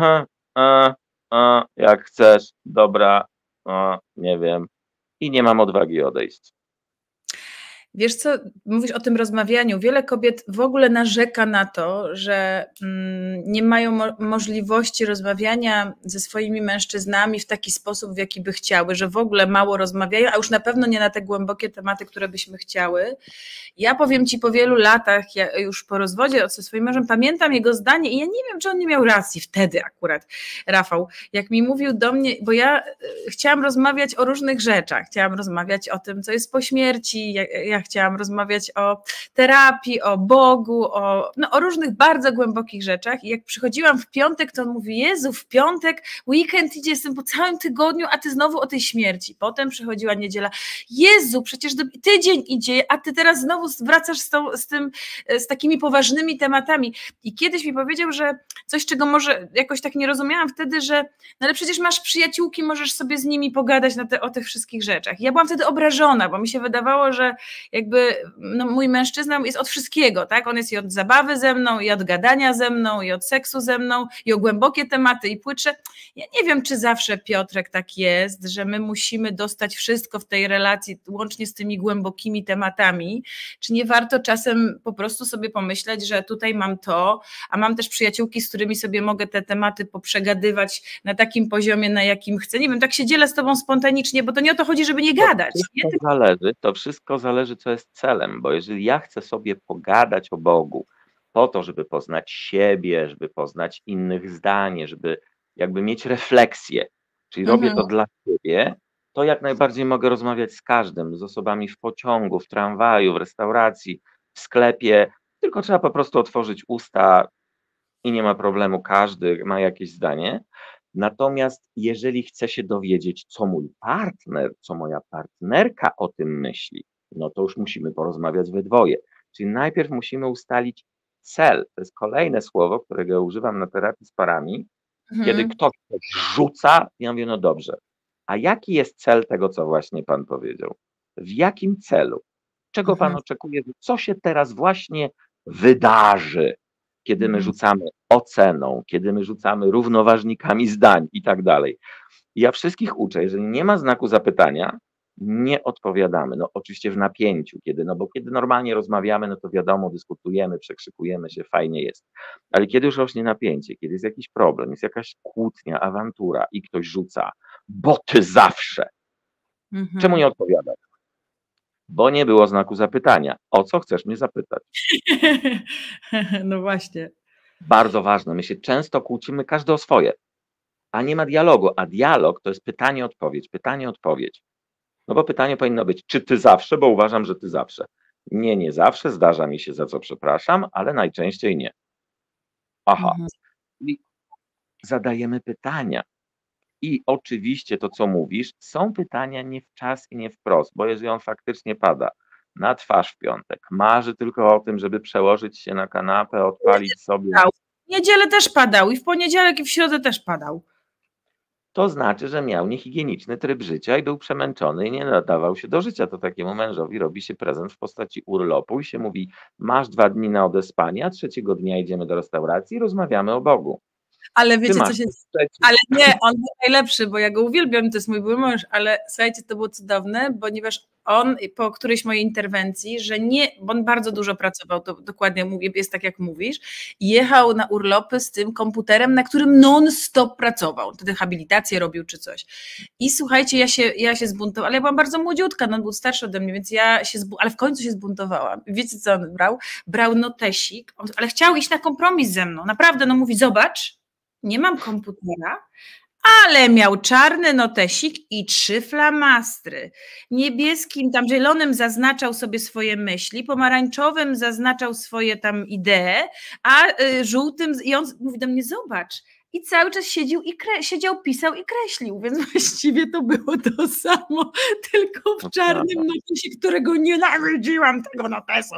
jak chcesz, dobra, nie wiem, i nie mam odwagi odejść. Wiesz co, mówisz o tym rozmawianiu. Wiele kobiet w ogóle narzeka na to, że nie mają możliwości rozmawiania ze swoimi mężczyznami w taki sposób, w jaki by chciały, że w ogóle mało rozmawiają, a już na pewno nie na te głębokie tematy, które byśmy chciały. Ja powiem ci, po wielu latach, ja już po rozwodzie ze swoim mężem, pamiętam jego zdanie i ja nie wiem, czy on nie miał racji wtedy akurat, Rafał, jak mi mówił do mnie, bo ja chciałam rozmawiać o różnych rzeczach, chciałam rozmawiać o tym, co jest po śmierci, ja chciałam rozmawiać o terapii, o Bogu, o różnych bardzo głębokich rzeczach i jak przychodziłam w piątek, to on mówi: Jezu, w piątek, weekend idzie, jestem po całym tygodniu, a ty znowu o tej śmierci. Potem przychodziła niedziela: Jezu, przecież tydzień idzie, a ty teraz znowu wracasz z takimi poważnymi tematami. I kiedyś mi powiedział, że coś, czego może jakoś tak nie rozumiałam wtedy, że no ale przecież masz przyjaciółki, możesz sobie z nimi pogadać o tych wszystkich rzeczach. Ja byłam wtedy obrażona, bo mi się wydawało, że jakby no, mój mężczyzna jest od wszystkiego, tak? On jest i od zabawy ze mną, i od gadania ze mną, i od seksu ze mną, i o głębokie tematy, i płytsze. Ja nie wiem, czy zawsze, Piotrek, tak jest, że my musimy dostać wszystko w tej relacji, łącznie z tymi głębokimi tematami, czy nie warto czasem po prostu sobie pomyśleć, że tutaj mam to, a mam też przyjaciółki, z którymi sobie mogę te tematy poprzegadywać na takim poziomie, na jakim chcę. Nie wiem, tak się dzielę z tobą spontanicznie, bo to nie o to chodzi, żeby nie gadać. To wszystko zależy, co jest celem, bo jeżeli ja chcę sobie pogadać o Bogu po to, żeby poznać siebie, żeby poznać innych zdanie, żeby jakby mieć refleksję, czyli robię to dla siebie, to jak najbardziej mogę rozmawiać z każdym, z osobami w pociągu, w tramwaju, w restauracji, w sklepie, tylko trzeba po prostu otworzyć usta i nie ma problemu, każdy ma jakieś zdanie. Natomiast jeżeli chcę się dowiedzieć, co mój partner, co moja partnerka o tym myśli, no to już musimy porozmawiać we dwoje. Czyli najpierw musimy ustalić cel. To jest kolejne słowo, którego używam na terapii z parami, kiedy ktoś rzuca, ja mówię, no dobrze, a jaki jest cel tego, co właśnie pan powiedział? W jakim celu? Czego pan oczekuje? Co się teraz właśnie wydarzy, kiedy my rzucamy oceną, kiedy my rzucamy równoważnikami zdań i tak dalej. Ja wszystkich uczę, jeżeli nie ma znaku zapytania, nie odpowiadamy. No oczywiście w napięciu, bo kiedy normalnie rozmawiamy, no to wiadomo, dyskutujemy, przekrzykujemy się, fajnie jest. Ale kiedy już rośnie napięcie, kiedy jest jakiś problem, jest jakaś kłótnia, awantura i ktoś rzuca, bo ty zawsze. Czemu nie odpowiadać? Bo nie było znaku zapytania. O co chcesz mnie zapytać? No właśnie. Bardzo ważne. My się często kłócimy, każdy o swoje, a nie ma dialogu. A dialog to jest pytanie-odpowiedź, pytanie-odpowiedź. No bo pytanie powinno być, czy ty zawsze, bo uważam, że ty zawsze. Nie zawsze, zdarza mi się, za co przepraszam, ale najczęściej nie. Aha. I zadajemy pytania. I oczywiście to, co mówisz, są pytania nie w czas i nie wprost, bo jeżeli on faktycznie pada na twarz w piątek, marzy tylko o tym, żeby przełożyć się na kanapę, odpalić sobie. W niedzielę też padał i w poniedziałek i w środę też padał. To znaczy, że miał niehigieniczny tryb życia i był przemęczony i nie nadawał się do życia. To takiemu mężowi robi się prezent w postaci urlopu i się mówi: masz 2 dni na odespanie, a 3. dnia idziemy do restauracji i rozmawiamy o Bogu. Ale wiecie, co się... Ale nie, on był najlepszy, bo ja go uwielbiam, to jest mój były mąż, ale słuchajcie, to było cudowne, ponieważ on po którejś mojej interwencji, że nie, bo on bardzo dużo pracował, to dokładnie mówię, jest tak jak mówisz, jechał na urlopy z tym komputerem, na którym non-stop pracował, wtedy habilitację robił czy coś. I słuchajcie, ja się zbuntowałam, ale ja byłam bardzo młodziutka, no on był starszy ode mnie, więc ale w końcu się zbuntowałam. Wiecie, co on brał? Brał notesik, ale chciał iść na kompromis ze mną, naprawdę, no mówi: zobacz, nie mam komputera, ale miał czarny notesik i 3 flamastry. Niebieskim, tam zielonym zaznaczał sobie swoje myśli, pomarańczowym zaznaczał swoje tam idee, a żółtym, i on mówi do mnie: zobacz. I cały czas siedział, pisał i kreślił, więc właściwie to było to samo, tylko w czarnym notesie, którego nienawidziłam, tego notesu.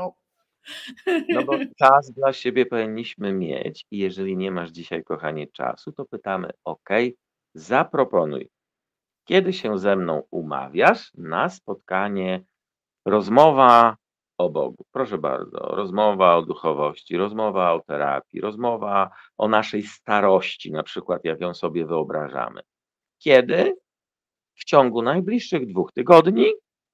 No bo czas dla siebie powinniśmy mieć i jeżeli nie masz dzisiaj, kochanie, czasu, to pytamy: OK, zaproponuj, kiedy się ze mną umawiasz na spotkanie, rozmowa o Bogu. Proszę bardzo, rozmowa o duchowości, rozmowa o terapii, rozmowa o naszej starości, na przykład jak ją sobie wyobrażamy. Kiedy? W ciągu najbliższych 2 tygodni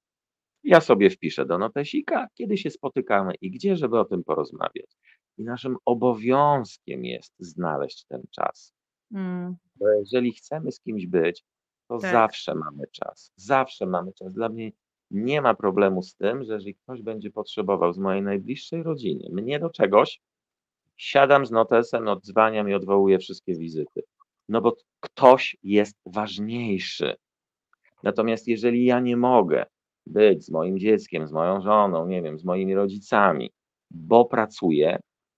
ja sobie wpiszę do notesika, kiedy się spotykamy i gdzie, żeby o tym porozmawiać. I naszym obowiązkiem jest znaleźć ten czas. Bo jeżeli chcemy z kimś być, to zawsze mamy czas. Zawsze mamy czas. Dla mnie nie ma problemu z tym, że jeżeli ktoś będzie potrzebował z mojej najbliższej rodziny mnie do czegoś, siadam z notesem, odzwaniam i odwołuję wszystkie wizyty. No bo ktoś jest ważniejszy. Natomiast jeżeli ja nie mogę, być z moim dzieckiem, z moją żoną, nie wiem, z moimi rodzicami, bo pracuję,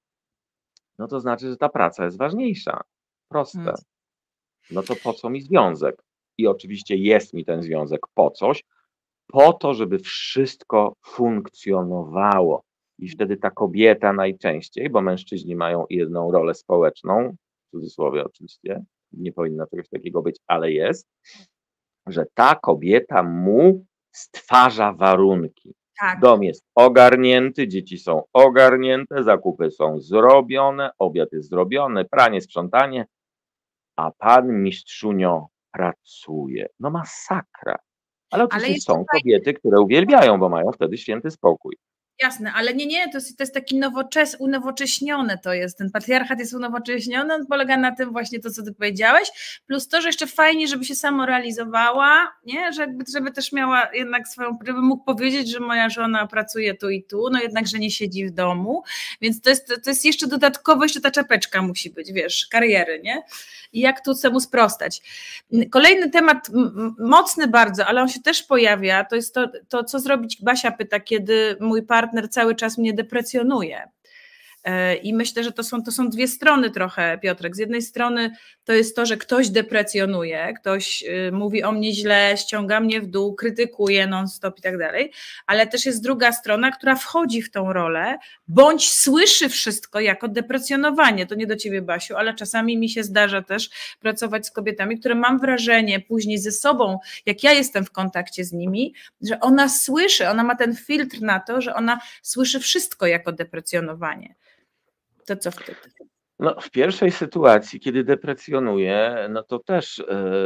no to znaczy, że ta praca jest ważniejsza. Mm. Proste. No to po co mi związek? I oczywiście jest mi ten związek po coś, po to, żeby wszystko funkcjonowało. I wtedy ta kobieta najczęściej, bo mężczyźni mają jedną rolę społeczną, w cudzysłowie oczywiście, nie powinno czegoś takiego być, ale jest, że ta kobieta mu stwarza warunki. Tak. Dom jest ogarnięty, dzieci są ogarnięte, zakupy są zrobione, obiad jest zrobiony, pranie, sprzątanie, a pan mistrzunio pracuje. No masakra. Ale oczywiście jeszcze są kobiety, które uwielbiają, bo mają wtedy święty spokój. Jasne, ale nie, to jest taki unowocześnione to jest, ten patriarchat jest unowocześniony, on polega na tym właśnie to, co ty powiedziałeś, plus to, że jeszcze fajnie, żeby się samorealizowała, nie? Żeby też miała jednak swoją, żeby mógł powiedzieć, że moja żona pracuje tu i tu, no jednak, że nie siedzi w domu, więc to jest jeszcze dodatkowo, jeszcze ta czapeczka musi być, wiesz, kariery, nie? I jak tu temu sprostać. Kolejny temat, mocny bardzo, ale on się też pojawia, to jest to co zrobić, Basia pyta, kiedy mój partner cały czas mnie deprecjonuje. I myślę, że to są dwie strony trochę, Piotrek. Z jednej strony to jest to, że ktoś deprecjonuje, ktoś mówi o mnie źle, ściąga mnie w dół, krytykuje non-stop i tak dalej, ale też jest druga strona, która wchodzi w tą rolę, bądź słyszy wszystko jako deprecjonowanie. To nie do ciebie, Basiu, ale czasami mi się zdarza też pracować z kobietami, które mam wrażenie później ze sobą, jak ja jestem w kontakcie z nimi, że ona słyszy, ona ma ten filtr na to, że ona słyszy wszystko jako deprecjonowanie. To co wtedy? No, w pierwszej sytuacji, kiedy deprecjonuję, no to też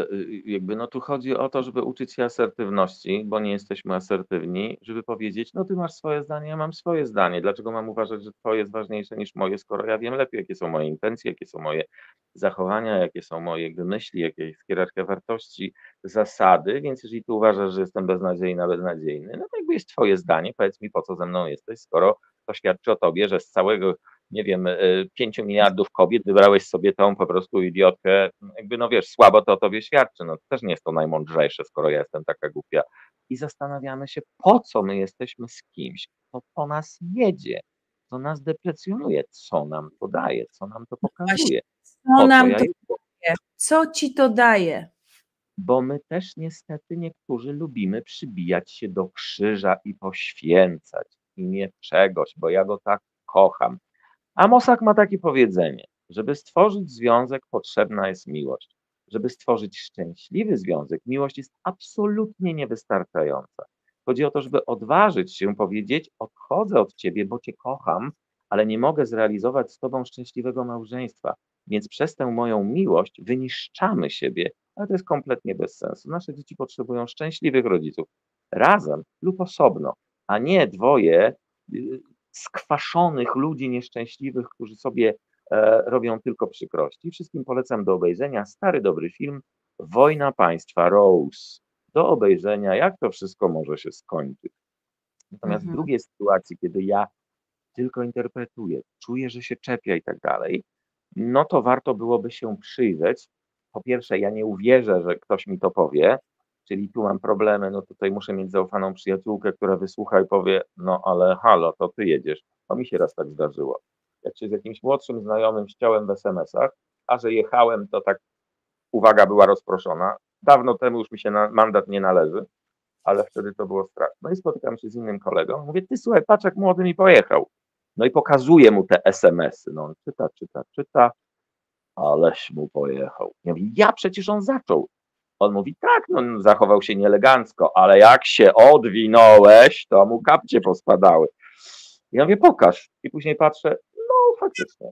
tu chodzi o to, żeby uczyć się asertywności, bo nie jesteśmy asertywni, żeby powiedzieć, no ty masz swoje zdanie, ja mam swoje zdanie. Dlaczego mam uważać, że twoje jest ważniejsze niż moje, skoro ja wiem lepiej, jakie są moje intencje, jakie są moje zachowania, jakie są moje myśli, jakie jest hierarchia wartości, zasady, więc jeżeli ty uważasz, że jestem beznadziejny, no to jakby jest twoje zdanie, powiedz mi, po co ze mną jesteś, skoro to świadczy o tobie, że z całego, nie wiem, 5 miliardów kobiet wybrałeś sobie tą po prostu idiotkę, jakby no wiesz, słabo to o tobie świadczy, no to też nie jest to najmądrzejsze, skoro ja jestem taka głupia. I zastanawiamy się, po co my jesteśmy z kimś, kto po nas jedzie, co nas deprecjonuje, co nam to daje, co nam to pokazuje. Co nam to daje? Co ci to daje? Bo my też niestety niektórzy lubimy przybijać się do krzyża i poświęcać w imię czegoś, bo ja go tak kocham. A Mossak ma takie powiedzenie, żeby stworzyć związek, potrzebna jest miłość. Żeby stworzyć szczęśliwy związek, miłość jest absolutnie niewystarczająca. Chodzi o to, żeby odważyć się powiedzieć, odchodzę od ciebie, bo cię kocham, ale nie mogę zrealizować z tobą szczęśliwego małżeństwa. Więc przez tę moją miłość wyniszczamy siebie, ale to jest kompletnie bez sensu. Nasze dzieci potrzebują szczęśliwych rodziców razem lub osobno, a nie dwoje skwaszonych ludzi nieszczęśliwych, którzy sobie robią tylko przykrości. Wszystkim polecam do obejrzenia stary, dobry film Wojna Państwa, Rose. Do obejrzenia, jak to wszystko może się skończyć. Natomiast w drugiej sytuacji, kiedy ja tylko interpretuję, czuję, że się czepia i tak dalej, no to warto byłoby się przyjrzeć. Po pierwsze, ja nie uwierzę, że ktoś mi to powie, czyli tu mam problemy, no tutaj muszę mieć zaufaną przyjaciółkę, która wysłucha i powie, no ale halo, to ty jedziesz. To mi się raz tak zdarzyło. Jak się z jakimś młodszym znajomym ściąłem w SMS-ach, a że jechałem, to tak uwaga była rozproszona. Dawno temu już mi się mandat nie należy, ale wtedy to było straszne. No i spotykam się z innym kolegą, mówię, ty słuchaj, patrz jak młody mi pojechał. No i pokazuję mu te SMS-y. No on czyta, aleś mu pojechał. Ja mówię, przecież on zaczął. On mówi, tak, no zachował się nieelegancko, ale jak się odwinąłeś, to mu kapcie pospadały. Ja mówię, pokaż. I później patrzę, no faktycznie.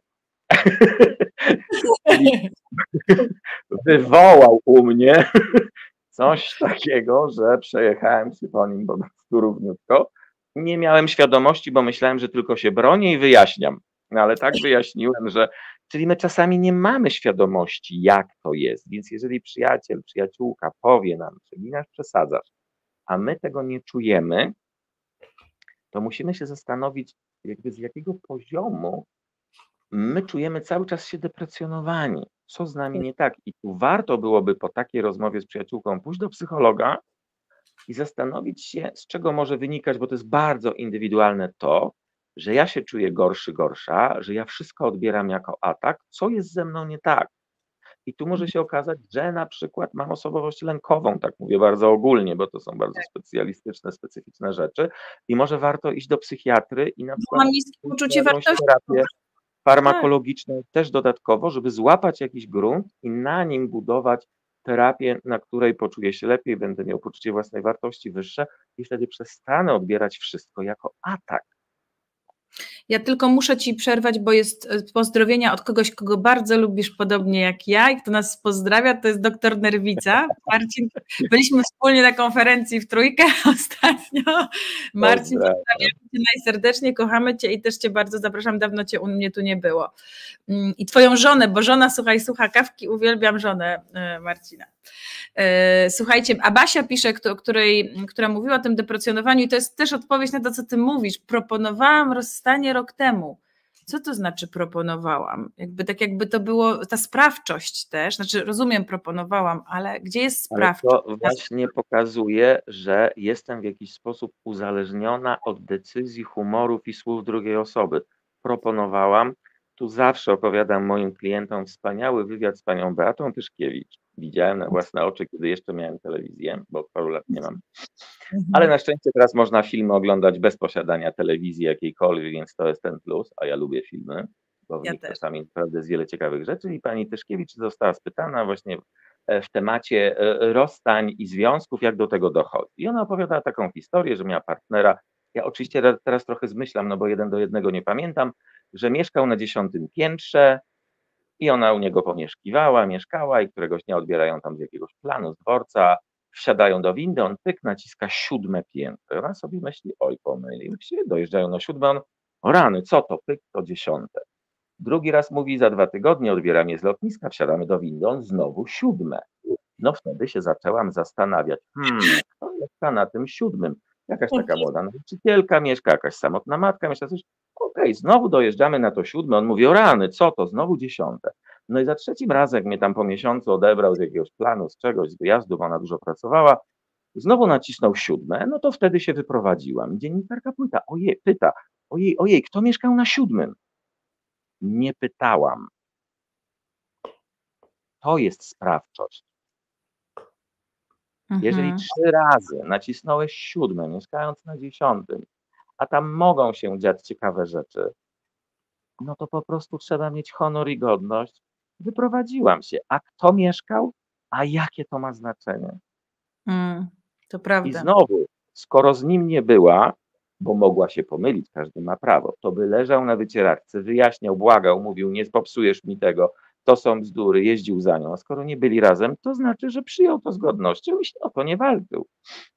Wywołał u mnie coś takiego, że przejechałem się po nim po prostu równiutko. Nie miałem świadomości, bo myślałem, że tylko się bronię i wyjaśniam. No ale tak wyjaśniłem, że czyli my czasami nie mamy świadomości, jak to jest. Więc jeżeli przyjaciel, przyjaciółka powie nam, przeginasz, przesadzasz, a my tego nie czujemy, to musimy się zastanowić, jakby z jakiego poziomu my czujemy cały czas się deprecjonowani. Co z nami nie tak? I tu warto byłoby po takiej rozmowie z przyjaciółką pójść do psychologa i zastanowić się, z czego może wynikać, bo to jest bardzo indywidualne to, że ja się czuję gorszy, gorsza, że ja wszystko odbieram jako atak, co jest ze mną nie tak. I tu może się okazać, że na przykład mam osobowość lękową, tak mówię bardzo ogólnie, bo to są bardzo specjalistyczne, specyficzne rzeczy i może warto iść do psychiatry i na przykład Mam niskie poczucie jakąś wartości. terapię Tak. farmakologiczną też dodatkowo, żeby złapać jakiś grunt i na nim budować terapię, na której poczuję się lepiej, będę miał poczucie własnej wartości wyższe i wtedy przestanę odbierać wszystko jako atak. Ja tylko muszę Ci przerwać, bo jest pozdrowienia od kogoś, kogo bardzo lubisz, podobnie jak ja, i kto nas pozdrawia, to jest doktor Nerwica. Marcin, byliśmy wspólnie na konferencji w trójkę ostatnio. Marcin, pozdrawiamy Cię najserdeczniej, kochamy Cię i też Cię bardzo zapraszam, dawno Cię u mnie tu nie było. I Twoją żonę, bo żona, słuchaj, słucha kawki, uwielbiam żonę Marcina. Słuchajcie, a Basia pisze, która mówiła o tym deprecjonowaniu i to jest też odpowiedź na to, co Ty mówisz. Proponowałam rozstanie rok temu. Co to znaczy proponowałam? Jakby to było ta sprawczość też, znaczy rozumiem proponowałam, ale gdzie jest sprawczość? Ale to właśnie pokazuje, że jestem w jakiś sposób uzależniona od decyzji, humorów i słów drugiej osoby. Proponowałam, tu zawsze opowiadam moim klientom wspaniały wywiad z panią Beatą Tyszkiewicz. Widziałem na własne oczy, kiedy jeszcze miałem telewizję, bo od paru lat nie mam. Ale na szczęście teraz można filmy oglądać bez posiadania telewizji jakiejkolwiek, więc to jest ten plus, a ja lubię filmy, bo w nich czasami naprawdę jest wiele ciekawych rzeczy i pani Tyszkiewicz została spytana właśnie w temacie rozstań i związków, jak do tego dochodzi. I ona opowiadała taką historię, że miała partnera, ja oczywiście teraz trochę zmyślam, no bo 1 do 1 nie pamiętam, że mieszkał na 10. piętrze i ona u niego mieszkała i któregoś dnia odbierają tam z jakiegoś planu, z dworca, wsiadają do windy, on pyk, naciska 7. piętro. Ona sobie myśli, oj, pomylił się, dojeżdżają na 7, on, o rany, co to, pyk, to 10. Drugi raz mówi, za 2 tygodnie odbiera mnie z lotniska, wsiadamy do windy, on znowu 7. No wtedy się zaczęłam zastanawiać, kto mieszka na tym 7? Jakaś taka młoda nauczycielka mieszka, jakaś samotna matka mieszka, coś. Okej, znowu dojeżdżamy na to 7, on mówi, o rany, co to, znowu 10. No i za 3. razem, jak mnie tam po miesiącu odebrał z jakiegoś planu, z czegoś, z wyjazdu, bo ona dużo pracowała, znowu nacisnął 7, no to wtedy się wyprowadziłam. I dziennikarka pyta, ojej, kto mieszkał na 7? Nie pytałam. To jest sprawczość. Jeżeli 3 razy nacisnąłeś 7, mieszkając na 10, a tam mogą się dziać ciekawe rzeczy, no to po prostu trzeba mieć honor i godność. Wyprowadziłam się. A kto mieszkał? A jakie to ma znaczenie? To prawda. I znowu, skoro z nim nie była, bo mogła się pomylić, każdy ma prawo, to by leżał na wycieraczce, wyjaśniał, błagał, mówił, nie popsujesz mi tego, to są bzdury, jeździł za nią. A skoro nie byli razem, to znaczy, że przyjął to z godnością i się o to nie walczył.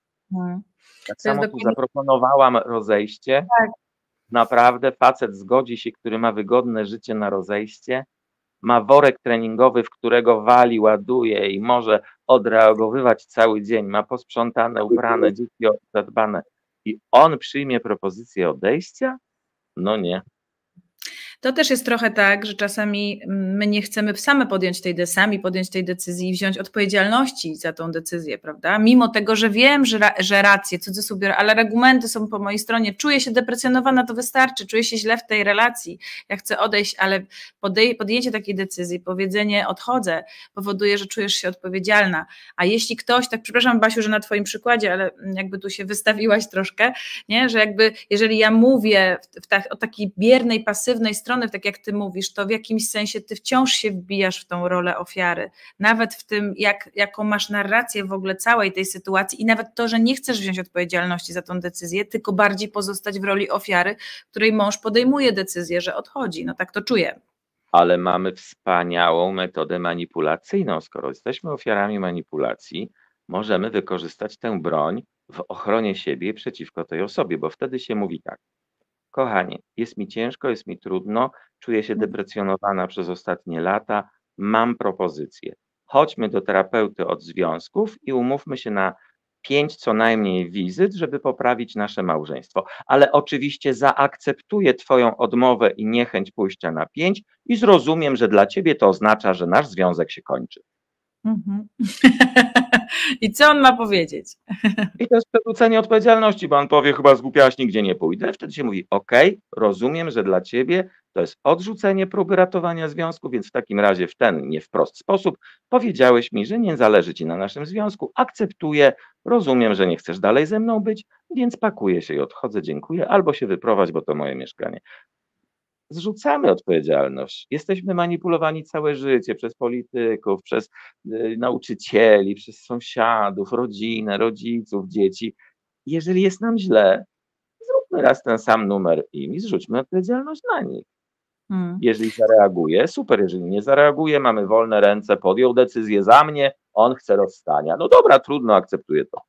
Tak samo tu zaproponowałam rozejście. Tak. Naprawdę facet zgodzi się, który ma wygodne życie na rozejście, ma worek treningowy, w którego wali, ładuje i może odreagowywać cały dzień, ma posprzątane, ubrane, dzieci zadbane i on przyjmie propozycję odejścia? No nie. To też jest trochę tak, że czasami my nie chcemy sami podjąć tej decyzji i wziąć odpowiedzialności za tą decyzję, prawda? Mimo tego, że wiem, że rację, cudzysłów, ale argumenty są po mojej stronie, czuję się deprecjonowana, to wystarczy, czuję się źle w tej relacji, ja chcę odejść, ale podjęcie takiej decyzji, powiedzenie odchodzę, powoduje, że czujesz się odpowiedzialna. A jeśli ktoś, tak przepraszam Basiu, że na Twoim przykładzie, ale jakby tu się wystawiłaś troszkę, nie? Że jakby jeżeli ja mówię o takiej biernej, pasywnej stronie, tak jak Ty mówisz, to w jakimś sensie Ty wciąż się wbijasz w tą rolę ofiary. Nawet w tym, jaką masz narrację w ogóle całej tej sytuacji i nawet to, że nie chcesz wziąć odpowiedzialności za tą decyzję, tylko bardziej pozostać w roli ofiary, której mąż podejmuje decyzję, że odchodzi. No tak to czuję. Ale mamy wspaniałą metodę manipulacyjną. Skoro jesteśmy ofiarami manipulacji, możemy wykorzystać tę broń w ochronie siebie przeciwko tej osobie, bo wtedy się mówi tak. Kochanie, jest mi ciężko, jest mi trudno, czuję się deprecjonowana przez ostatnie lata, mam propozycję. Chodźmy do terapeuty od związków i umówmy się na 5 co najmniej wizyt, żeby poprawić nasze małżeństwo. Ale oczywiście zaakceptuję Twoją odmowę i niechęć pójścia na 5 i zrozumiem, że dla Ciebie to oznacza, że nasz związek się kończy. Mhm. I co on ma powiedzieć? I to jest przerzucenie odpowiedzialności, bo on powie, chyba zgłupiałaś, nigdzie nie pójdę. Wtedy się mówi, rozumiem, że dla ciebie to jest odrzucenie próby ratowania związku, więc w takim razie w ten nie wprost sposób powiedziałeś mi, że nie zależy ci na naszym związku, akceptuję, rozumiem, że nie chcesz dalej ze mną być, więc pakuję się i odchodzę, dziękuję, albo się wyprowadź, bo to moje mieszkanie. Zrzucamy odpowiedzialność. Jesteśmy manipulowani całe życie przez polityków, przez nauczycieli, przez sąsiadów, rodzinę, rodziców, dzieci. Jeżeli jest nam źle, zróbmy raz ten sam numer im i zrzućmy odpowiedzialność na nich. Jeżeli zareaguje, super, jeżeli nie zareaguje, mamy wolne ręce, podjął decyzję za mnie, on chce rozstania. No dobra, trudno, akceptuję to.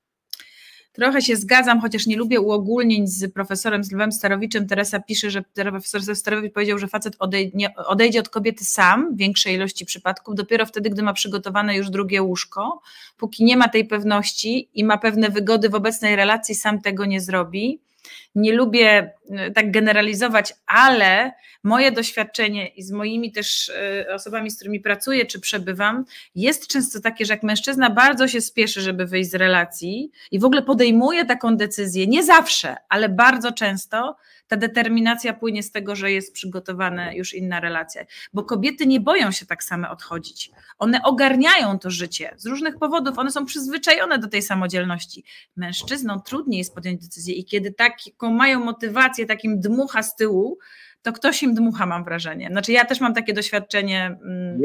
Trochę się zgadzam, chociaż nie lubię uogólnień z profesorem z Lwem Starowiczem. Teresa pisze, że profesor Starowicz powiedział, że facet odejdzie od kobiety sam w większej ilości przypadków, dopiero wtedy, gdy ma przygotowane już drugie łóżko. Póki nie ma tej pewności i ma pewne wygody w obecnej relacji, sam tego nie zrobi. Nie lubię tak generalizować, ale moje doświadczenie i z moimi też osobami, z którymi pracuję czy przebywam, jest często takie, że jak mężczyzna bardzo się spieszy, żeby wyjść z relacji i w ogóle podejmuje taką decyzję, nie zawsze, ale bardzo często, ta determinacja płynie z tego, że jest przygotowana już inna relacja, bo kobiety nie boją się tak same odchodzić. One ogarniają to życie z różnych powodów, one są przyzwyczajone do tej samodzielności. Mężczyznom trudniej jest podjąć decyzję i kiedy taką mają motywację, takim dmucha z tyłu, to ktoś im dmucha, mam wrażenie. Znaczy ja też mam takie doświadczenie.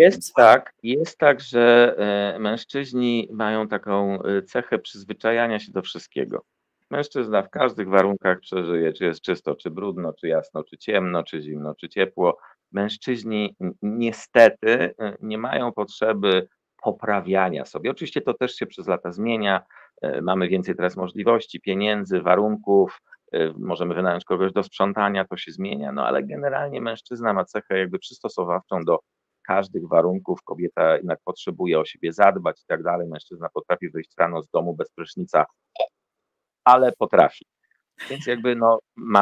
Jest tak, że mężczyźni mają taką cechę przyzwyczajania się do wszystkiego. Mężczyzna w każdych warunkach przeżyje, czy jest czysto, czy brudno, czy jasno, czy ciemno, czy zimno, czy ciepło. Mężczyźni niestety nie mają potrzeby poprawiania sobie. Oczywiście to też się przez lata zmienia. Mamy więcej teraz możliwości, pieniędzy, warunków, możemy wynająć kogoś do sprzątania, to się zmienia, no ale generalnie mężczyzna ma cechę jakby przystosowawczą do każdych warunków, kobieta jednak potrzebuje o siebie zadbać i tak dalej, mężczyzna potrafi wyjść rano z domu bez prysznica, ale potrafi. Więc jakby no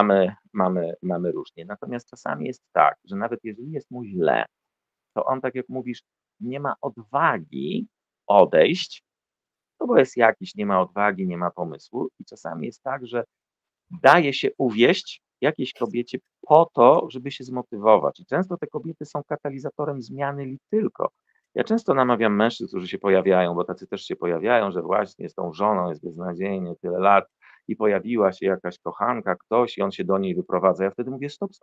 mamy różnie. Natomiast czasami jest tak, że nawet jeżeli jest mu źle, to on, tak jak mówisz, nie ma odwagi odejść, no bo jest jakiś, nie ma odwagi, nie ma pomysłu i czasami jest tak, że daje się uwieść jakiejś kobiecie po to, żeby się zmotywować. I często te kobiety są katalizatorem zmiany li tylko. Ja często namawiam mężczyzn, którzy się pojawiają, bo tacy też się pojawiają, że właśnie z tą żoną jest beznadziejnie tyle lat i pojawiła się jakaś kochanka, ktoś i on się do niej wyprowadza. Ja wtedy mówię stop.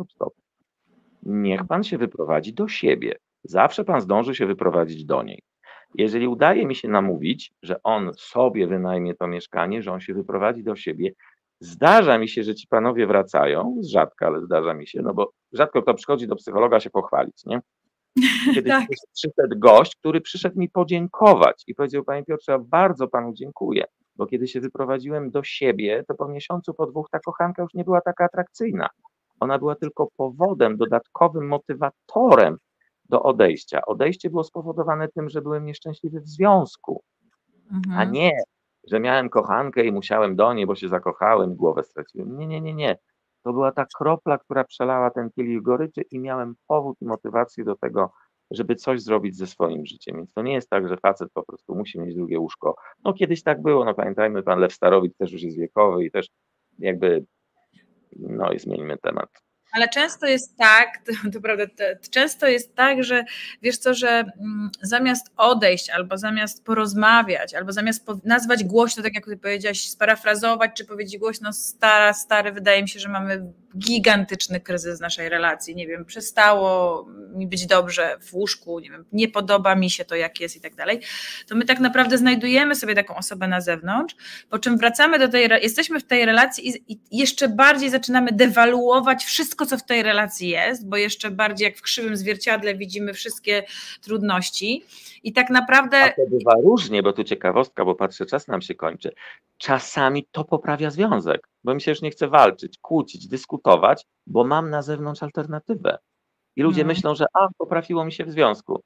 Niech pan się wyprowadzi do siebie. Zawsze pan zdąży się wyprowadzić do niej. Jeżeli udaje mi się namówić, że on sobie wynajmie to mieszkanie, że on się wyprowadzi do siebie, zdarza mi się, że ci panowie wracają, z rzadka, ale zdarza mi się, no bo rzadko kto przychodzi do psychologa się pochwalić, nie? Kiedyś Tak. przyszedł gość, który przyszedł mi podziękować i powiedział, panie Piotrze, ja bardzo panu dziękuję, bo kiedy się wyprowadziłem do siebie, to po miesiącu, po dwóch ta kochanka już nie była taka atrakcyjna. Ona była tylko powodem, dodatkowym motywatorem do odejścia. Odejście było spowodowane tym, że byłem nieszczęśliwy w związku, a nie, że miałem kochankę i musiałem do niej, bo się zakochałem, głowę straciłem. Nie. To była ta kropla, która przelała ten kielich goryczy i miałem powód i motywację do tego, żeby coś zrobić ze swoim życiem. Więc to nie jest tak, że facet po prostu musi mieć drugie łóżko. No kiedyś tak było, no pamiętajmy, pan Lew Starowicz też już jest wiekowy i też jakby, no i zmieńmy temat. Ale często jest tak, to prawda, często jest tak, że wiesz co, że zamiast odejść, albo zamiast porozmawiać, albo zamiast nazwać głośno, tak jak ty powiedziałaś, sparafrazować, czy powiedzieć głośno, stary, wydaje mi się, że mamy gigantyczny kryzys naszej relacji, nie wiem, przestało mi być dobrze w łóżku, nie wiem, nie podoba mi się to, jak jest i tak dalej, to my tak naprawdę znajdujemy sobie taką osobę na zewnątrz, po czym wracamy do jesteśmy w tej relacji i jeszcze bardziej zaczynamy dewaluować wszystko, co w tej relacji jest, bo jeszcze bardziej jak w krzywym zwierciadle widzimy wszystkie trudności i tak naprawdę... A to bywa różnie, bo tu ciekawostka, bo patrzę, czas nam się kończy. Czasami to poprawia związek, bo mi się już nie chce walczyć, kłócić, dyskutować, bo mam na zewnątrz alternatywę. I ludzie myślą, że poprawiło mi się w związku.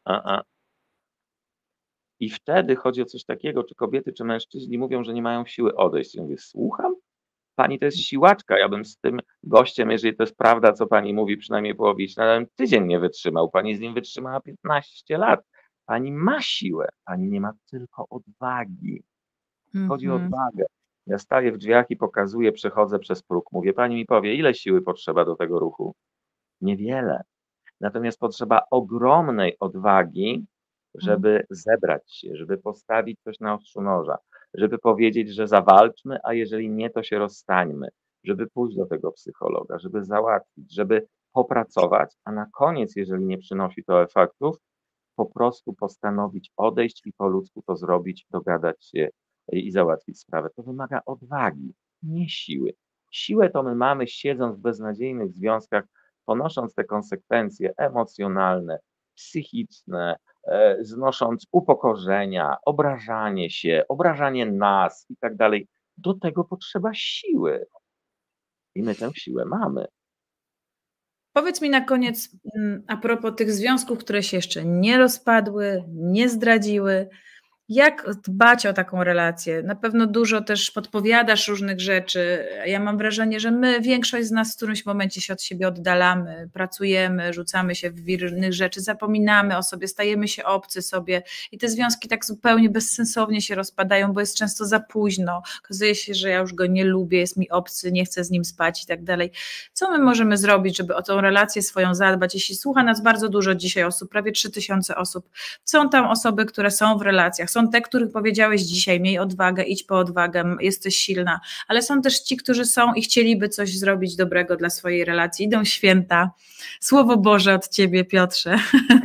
I wtedy chodzi o coś takiego, czy kobiety, czy mężczyźni mówią, że nie mają siły odejść. Ja mówię, słucham? Pani to jest siłaczka, ja bym z tym gościem, jeżeli to jest prawda, co pani mówi, przynajmniej połowiczna, tydzień nie wytrzymał. Pani z nim wytrzymała 15 lat. Pani ma siłę, pani nie ma tylko odwagi. Chodzi o odwagę. Ja staję w drzwiach i pokazuję, przechodzę przez próg. Mówię, pani mi powie, ile siły potrzeba do tego ruchu? Niewiele. Natomiast potrzeba ogromnej odwagi, żeby zebrać się, żeby postawić coś na ostrzu noża, żeby powiedzieć, że zawalczmy, a jeżeli nie, to się rozstańmy, żeby pójść do tego psychologa, żeby załatwić, żeby popracować, a na koniec, jeżeli nie przynosi to efektów, po prostu postanowić odejść i po ludzku to zrobić, dogadać się i załatwić sprawę. To wymaga odwagi, nie siły. Siłę to my mamy siedząc w beznadziejnych związkach, ponosząc te konsekwencje emocjonalne, psychiczne, znosząc upokorzenia, obrażanie się, obrażanie nas i tak dalej. Do tego potrzeba siły. I my tę siłę mamy. Powiedz mi na koniec, a propos tych związków, które się jeszcze nie rozpadły, nie zdradziły, jak dbać o taką relację? Na pewno dużo też podpowiadasz różnych rzeczy. Ja mam wrażenie, że my, większość z nas w którymś momencie się od siebie oddalamy, pracujemy, rzucamy się w wir innych rzeczy, zapominamy o sobie, stajemy się obcy sobie i te związki tak zupełnie bezsensownie się rozpadają, bo jest często za późno. Okazuje się, że ja już go nie lubię, jest mi obcy, nie chcę z nim spać i tak dalej. Co my możemy zrobić, żeby o tą relację swoją zadbać? Jeśli słucha nas bardzo dużo dzisiaj osób, prawie 3000 osób, są tam osoby, które są w relacjach, są te, których powiedziałeś dzisiaj, miej odwagę, idź po odwagę, jesteś silna, ale są też ci, którzy są i chcieliby coś zrobić dobrego dla swojej relacji. Idą święta. Słowo Boże od ciebie, Piotrze.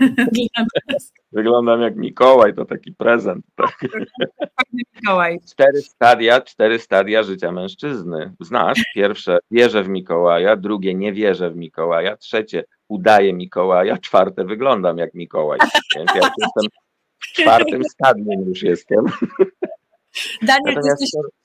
Wyglądam jak Mikołaj, to taki prezent. Tak? Mikołaj. 4 stadia życia mężczyzny. Znasz? Pierwsze, wierzę w Mikołaja, drugie, nie wierzę w Mikołaja, trzecie, udaję Mikołaja, czwarte, wyglądam jak Mikołaj. Więc ja już jestem w 4 stadium już jestem. Daniel, Natomiast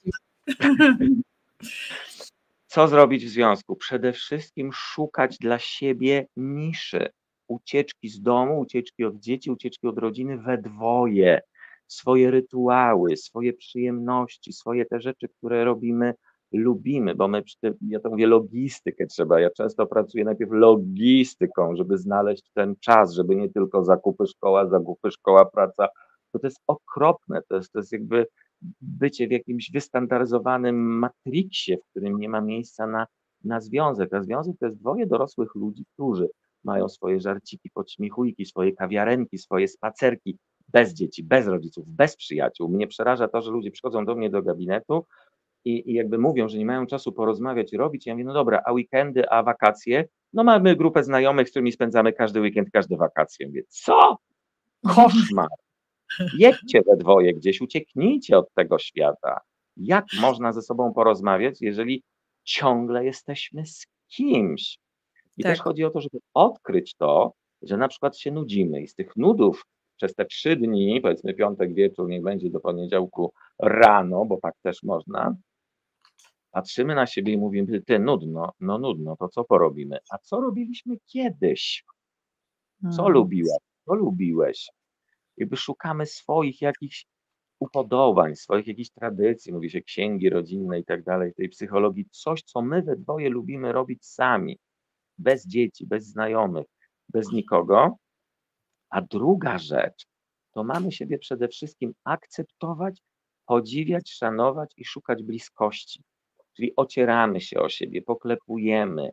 co zrobić w związku? Przede wszystkim szukać dla siebie niszy. Ucieczki z domu, ucieczki od dzieci, ucieczki od rodziny we dwoje. Swoje rytuały, swoje przyjemności, swoje te rzeczy, które robimy, lubimy, bo my, ja to mówię, logistykę trzeba. Ja często pracuję najpierw logistyką, żeby znaleźć ten czas, żeby nie tylko zakupy, szkoła, praca. To jest okropne, to jest jakby bycie w jakimś wystandaryzowanym matriksie, w którym nie ma miejsca na związek. A związek to jest dwoje dorosłych ludzi, którzy mają swoje żarciki, podśmiechujki, swoje kawiarenki, swoje spacerki, bez dzieci, bez rodziców, bez przyjaciół. Mnie przeraża to, że ludzie przychodzą do mnie do gabinetu i jakby mówią, że nie mają czasu porozmawiać i robić. Ja mówię, no dobra, a weekendy, a wakacje? No mamy grupę znajomych, z którymi spędzamy każdy weekend, każde wakacje. Mówię, co? Koszmar! Jedźcie we dwoje gdzieś, ucieknijcie od tego świata. Jak można ze sobą porozmawiać, jeżeli ciągle jesteśmy z kimś? I Tak. też chodzi o to, żeby odkryć to, że na przykład się nudzimy i z tych nudów przez te 3 dni, powiedzmy piątek wieczór, niech będzie do poniedziałku rano, bo tak też można, patrzymy na siebie i mówimy, ty nudno, no nudno, to co porobimy? A co robiliśmy kiedyś? Co lubiłaś? Co lubiłeś? Jakby szukamy swoich jakichś upodobań, swoich jakichś tradycji, mówi się księgi rodzinne i tak dalej, tej psychologii, coś, co my we dwoje lubimy robić sami, bez dzieci, bez znajomych, bez nikogo. A druga rzecz, to mamy siebie przede wszystkim akceptować, podziwiać, szanować i szukać bliskości. Czyli ocieramy się o siebie, poklepujemy,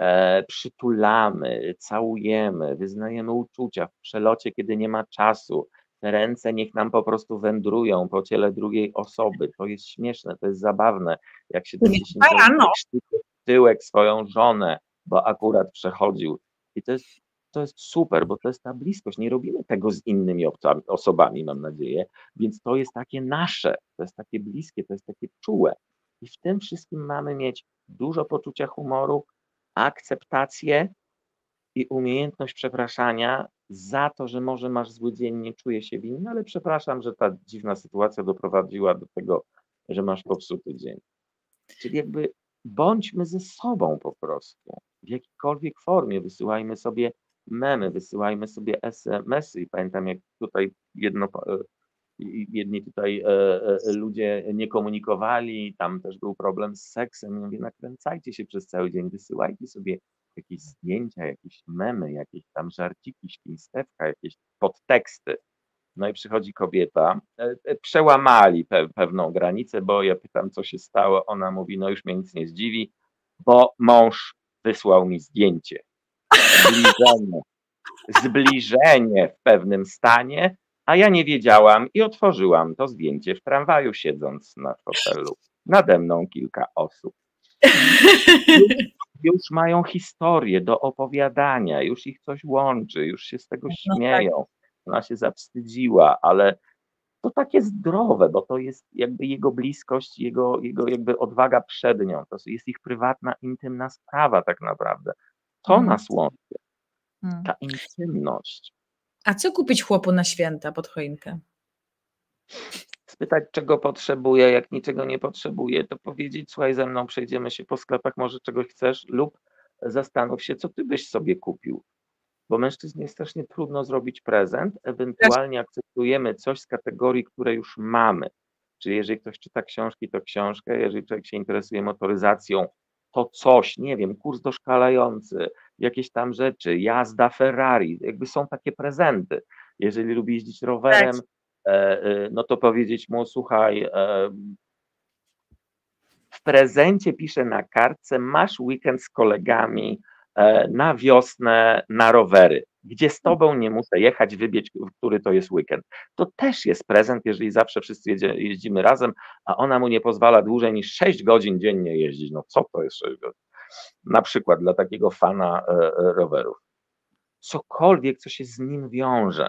przytulamy, całujemy, wyznajemy uczucia w przelocie, kiedy nie ma czasu. Te ręce niech nam po prostu wędrują po ciele drugiej osoby. To jest śmieszne, to jest zabawne, jak 70-latek sztyczy w tyłek swoją żonę, bo akurat przechodził. I to jest super, bo to jest ta bliskość. Nie robimy tego z innymi osobami, mam nadzieję, więc to jest takie nasze, to jest takie bliskie, to jest takie czułe. I w tym wszystkim mamy mieć dużo poczucia humoru, akceptację i umiejętność przepraszania za to, że może masz zły dzień, nie czuję się winny, ale przepraszam, że ta dziwna sytuacja doprowadziła do tego, że masz popsuty dzień. Czyli jakby bądźmy ze sobą po prostu. W jakiejkolwiek formie wysyłajmy sobie memy, wysyłajmy sobie SMS-y i pamiętam jak tutaj jedni tutaj ludzie nie komunikowali, tam też był problem z seksem. Ja mówię, nakręcajcie się przez cały dzień, wysyłajcie sobie jakieś zdjęcia, jakieś memy, jakieś tam żarciki, świństewka, jakieś podteksty. No i przychodzi kobieta, przełamali pewną granicę, bo ja pytam, co się stało, ona mówi, no już mnie nic nie zdziwi, bo mąż wysłał mi zdjęcie, zbliżenie w pewnym stanie, a ja nie wiedziałam i otworzyłam to zdjęcie w tramwaju, siedząc na fotelu. Nade mną kilka osób. Już mają historię do opowiadania, już ich coś łączy, już się z tego śmieją. Ona się zawstydziła, ale to takie zdrowe, bo to jest jakby jego bliskość, jego jakby odwaga przed nią. To jest ich prywatna, intymna sprawa tak naprawdę. To nas łączy. Ta intymność. A co kupić chłopu na święta pod choinkę? Spytać, czego potrzebuje, jak niczego nie potrzebuje, to powiedzieć, słuchaj, ze mną przejdziemy się po sklepach, może czegoś chcesz, lub zastanów się, co ty byś sobie kupił. Bo mężczyźnie jest strasznie trudno zrobić prezent, ewentualnie akceptujemy coś z kategorii, które już mamy. Czyli jeżeli ktoś czyta książki, to książkę, jeżeli człowiek się interesuje motoryzacją, to coś, nie wiem, kurs doszkalający, jakieś tam rzeczy, jazda Ferrari, jakby są takie prezenty. Jeżeli lubi jeździć rowerem, no to powiedzieć mu, słuchaj, w prezencie piszę na kartce, masz weekend z kolegami na wiosnę na rowery, gdzie z tobą nie muszę jechać, wybiec, który to jest weekend. To też jest prezent, jeżeli zawsze wszyscy jeździmy razem, a ona mu nie pozwala dłużej niż 6 godzin dziennie jeździć. No co to jest 6 godzin? Na przykład dla takiego fana rowerów. Cokolwiek, co się z nim wiąże.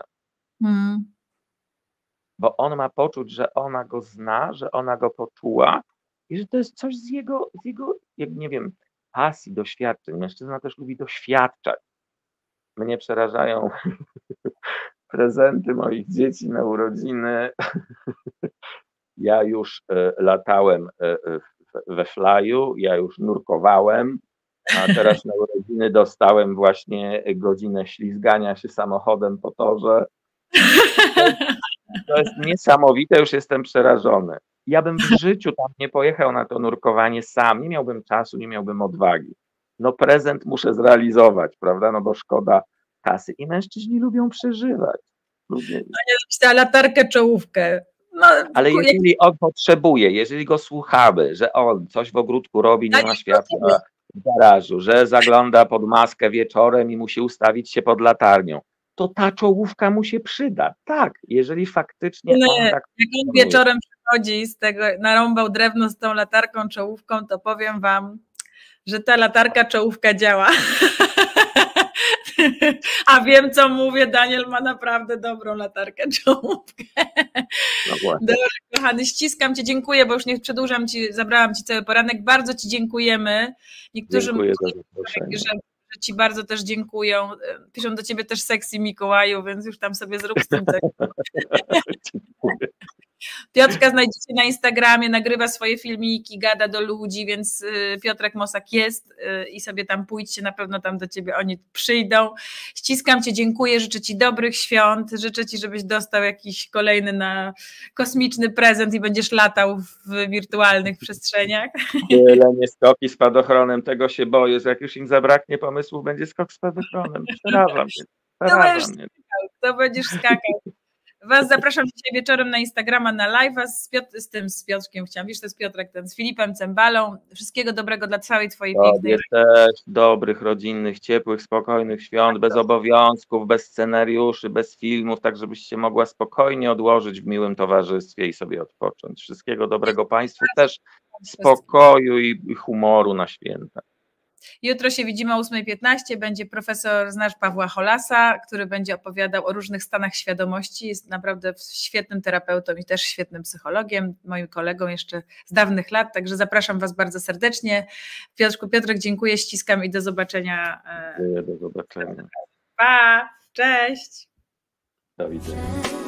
Bo on ma poczuć, że ona go zna, że ona go poczuła i że to jest coś z jego jak nie wiem, pasji, doświadczeń. Mężczyzna też lubi doświadczać. Mnie przerażają prezenty moich dzieci na urodziny. Ja już latałem we flyu, ja już nurkowałem, a teraz na urodziny dostałem właśnie godzinę ślizgania się samochodem po torze. To jest niesamowite, już jestem przerażony. Ja bym w życiu tam nie pojechał na to nurkowanie sam, nie miałbym czasu, nie miałbym odwagi. No prezent muszę zrealizować, prawda, no bo szkoda kasy. I mężczyźni lubią przeżywać. Ta latarkę, czołówkę. No, ale jeżeli on potrzebuje, jeżeli go słuchamy, że on coś w ogródku robi, nie ma światła w garażu, że zagląda pod maskę wieczorem i musi ustawić się pod latarnią, to ta czołówka mu się przyda. Tak, jeżeli faktycznie on tak... Jak on wieczorem przychodzi z tego, narąbał drewno z tą latarką, czołówką, to powiem wam, że ta latarka, czołówka działa. A wiem, co mówię, Daniel ma naprawdę dobrą latarkę, czołówkę. No dobrze, kochany, ściskam cię, dziękuję, bo już nie przedłużam ci, zabrałam ci cały poranek. Bardzo ci dziękujemy. Niektórzy mówią, że ci bardzo też dziękują. Piszą do ciebie też sexy Mikołaju, więc już tam sobie zrób z tym coś. Piotrka znajdziecie na Instagramie, nagrywa swoje filmiki, gada do ludzi, więc Piotrek Mosak jest i sobie tam pójdźcie, na pewno tam do ciebie oni przyjdą. Ściskam cię, dziękuję, życzę ci dobrych świąt, życzę ci, żebyś dostał jakiś kolejny na kosmiczny prezent i będziesz latał w wirtualnych przestrzeniach. Tyle nie skoki spadochronem, tego się boję, że jak już im zabraknie pomysłów, będzie skok spadochronem. Przerażam się. To będziesz skakał. Was zapraszam dzisiaj wieczorem na Instagrama na live'a z Piotrkiem, chciałam, wiesz, to jest Piotrek, z Filipem Cembalą. Wszystkiego dobrego dla całej twojej pięknej też dobrych, rodzinnych, ciepłych, spokojnych świąt, bez obowiązków, bez scenariuszy, bez filmów, tak żebyś się mogła spokojnie odłożyć w miłym towarzystwie i sobie odpocząć. Wszystkiego dobrego Państwu, też spokoju i humoru na święta. Jutro się widzimy o 8:15, będzie profesor, znasz Pawła Holasa, który będzie opowiadał o różnych stanach świadomości, jest naprawdę świetnym terapeutą i też świetnym psychologiem, moim kolegą jeszcze z dawnych lat, także zapraszam Was bardzo serdecznie. Piotrek, dziękuję, ściskam i do zobaczenia. Do zobaczenia. Pa, cześć. Do widzenia.